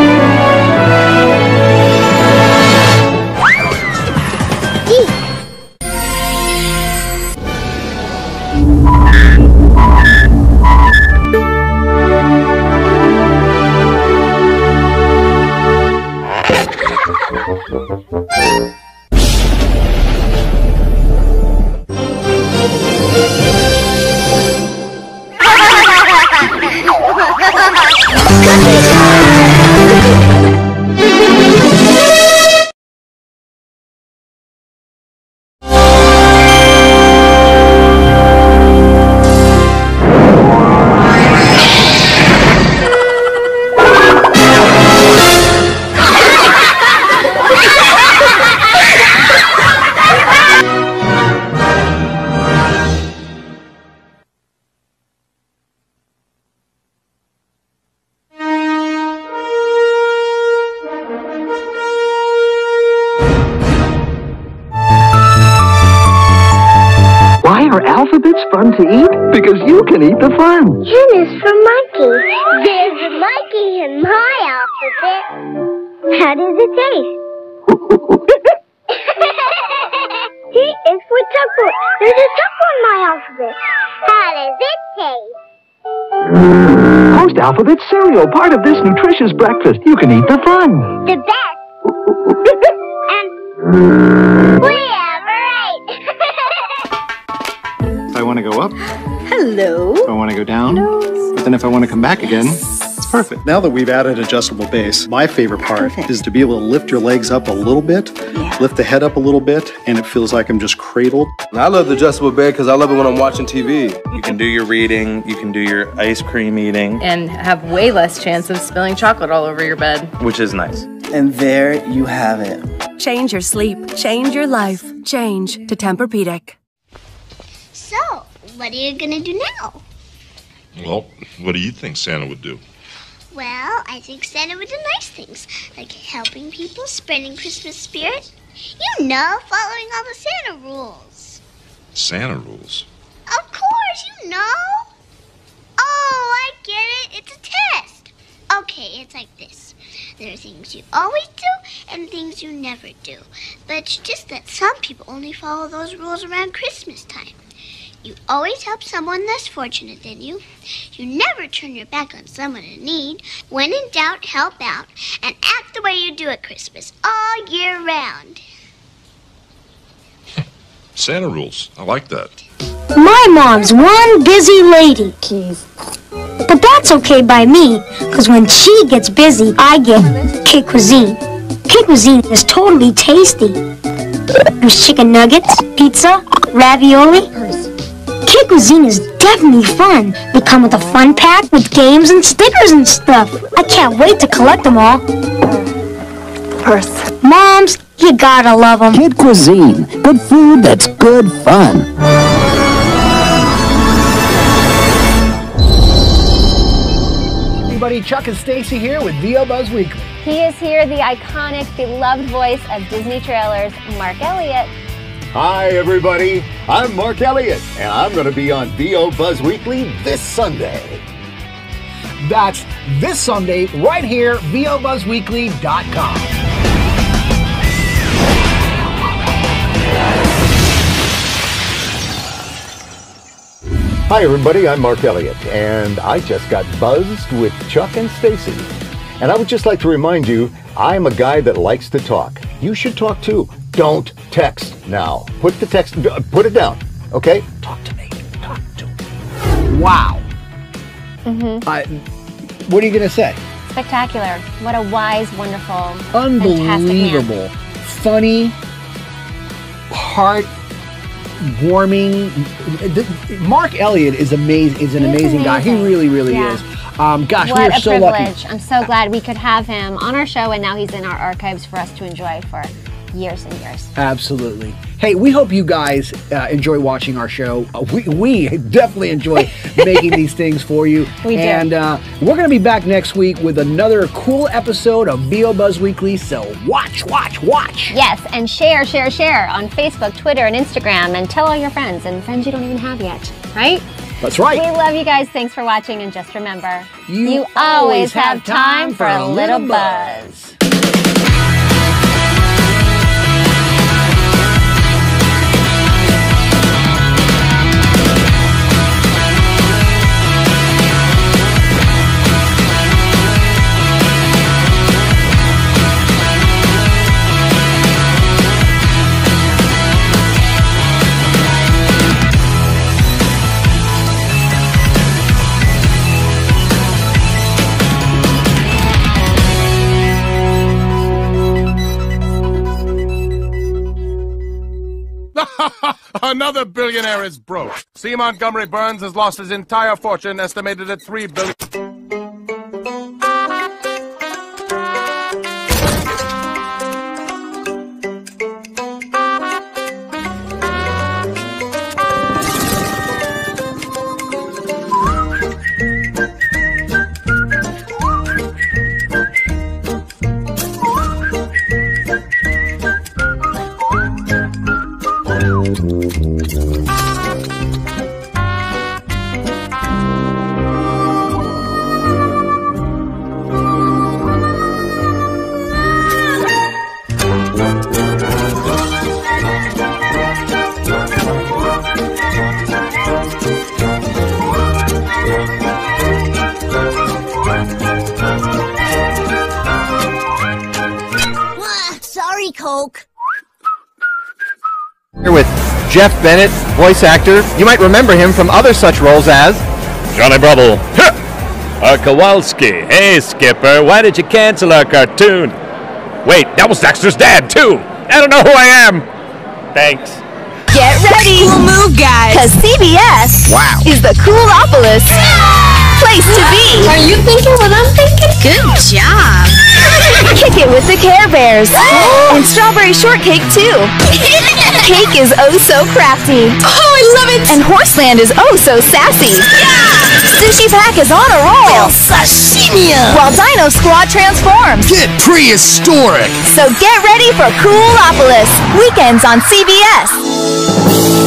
Ha ha ha ha! Are alphabets fun to eat? Because you can eat the fun. N is for monkey. There's a monkey in my alphabet. How does it taste? T is for tucker. There's a tucker in my alphabet. How does it taste? Post alphabet cereal, part of this nutritious breakfast. You can eat the fun. The best. And we ever ate. If I want to go up, Hello. if I want to go down, Hello. but then if I want to come back again, it's perfect. Now that we've added adjustable base, my favorite part Perfect. is to be able to lift your legs up a little bit, Yeah. lift the head up a little bit, and it feels like I'm just cradled. I love the adjustable bed because I love it when I'm watching T V. You can do your reading, you can do your ice cream eating, And have way less chance of spilling chocolate all over your bed. which is nice. And there you have it. Change your sleep. Change your life. Change to Tempur-Pedic. So, what are you gonna do now? Well, what do you think Santa would do? Well, I think Santa would do nice things, like helping people, spreading Christmas spirit. You know, following all the Santa rules. Santa rules. Of course, you know. Oh, I get it. It's a test. Okay, it's like this. There are things you always do and things you never do. But it's just that some people only follow those rules around Christmas time. You always help someone less fortunate than you. You never turn your back on someone in need. When in doubt, help out. And act the way you do at Christmas all year round. Santa rules. I like that. My mom's one busy lady. Keith. But that's okay by me, because when she gets busy, I get Kid Cuisine. Kid Cuisine is totally tasty. There's chicken nuggets, pizza, ravioli. Kid Cuisine is definitely fun. They come with a fun pack with games and stickers and stuff. I can't wait to collect them all. Purse. Moms, you gotta love them. Kid Cuisine. Good food that's good fun. Everybody, Chuck and Stacy here with V O Buzz Weekly. He is here, the iconic, beloved voice of Disney trailers, Mark Elliott. Hi, everybody. I'm Mark Elliott, and I'm going to be on V O Buzz Weekly this Sunday. That's this Sunday right here, V O Buzz Weekly dot com. Hi, everybody. I'm Mark Elliott, and I just got buzzed with Chuck and Stacy. And I would just like to remind you, I'm a guy that likes to talk. You should talk too. Don't text now. Put the text, put it down, okay? Talk to me. Talk to me. Wow. Mm-hmm. Uh, what are you going to say? Spectacular. What a wise, wonderful, Unbelievable. Funny, heart-warming. Mark Elliott is amazing. Is an He is amazing, guy. He amazing. really, really Yeah. is. Um, gosh, what we are a so privilege. lucky. I'm so glad we could have him on our show, and now he's in our archives for us to enjoy for years and years. Absolutely. Hey, we hope you guys uh, enjoy watching our show. Uh, we, we definitely enjoy making these things for you. We do. And uh, we're going to be back next week with another cool episode of V O Buzz Weekly. So watch, watch, watch. Yes, and share, share, share on Facebook, Twitter, and Instagram, and tell all your friends, and friends you don't even have yet, right? That's right. We love you guys. Thanks for watching, and just remember, You you always have time for a little buzz. Another billionaire is broke. C. Montgomery Burns has lost his entire fortune, estimated at three billion. Thank you. Here with Jeff Bennett, voice actor. You might remember him from other such roles as Johnny Bravo. Uh, Kowalski. Hey, Skipper, why did you cancel our cartoon? Wait, that was Dexter's dad, too. I don't know who I am. Thanks. Get ready. Cool move, guys. Cause C B S Wow. is the Coolopolis place to be. Are you thinking what I'm thinking? Good job. Kick it with the Care Bears. And strawberry shortcake, too. Cake is oh so crafty. Oh, I love it. And Horseland is oh so sassy. Sushi Pack is on a roll. Sashimi. While Dino Squad transforms. Get prehistoric. So get ready for Coolopolis. Weekends on C B S.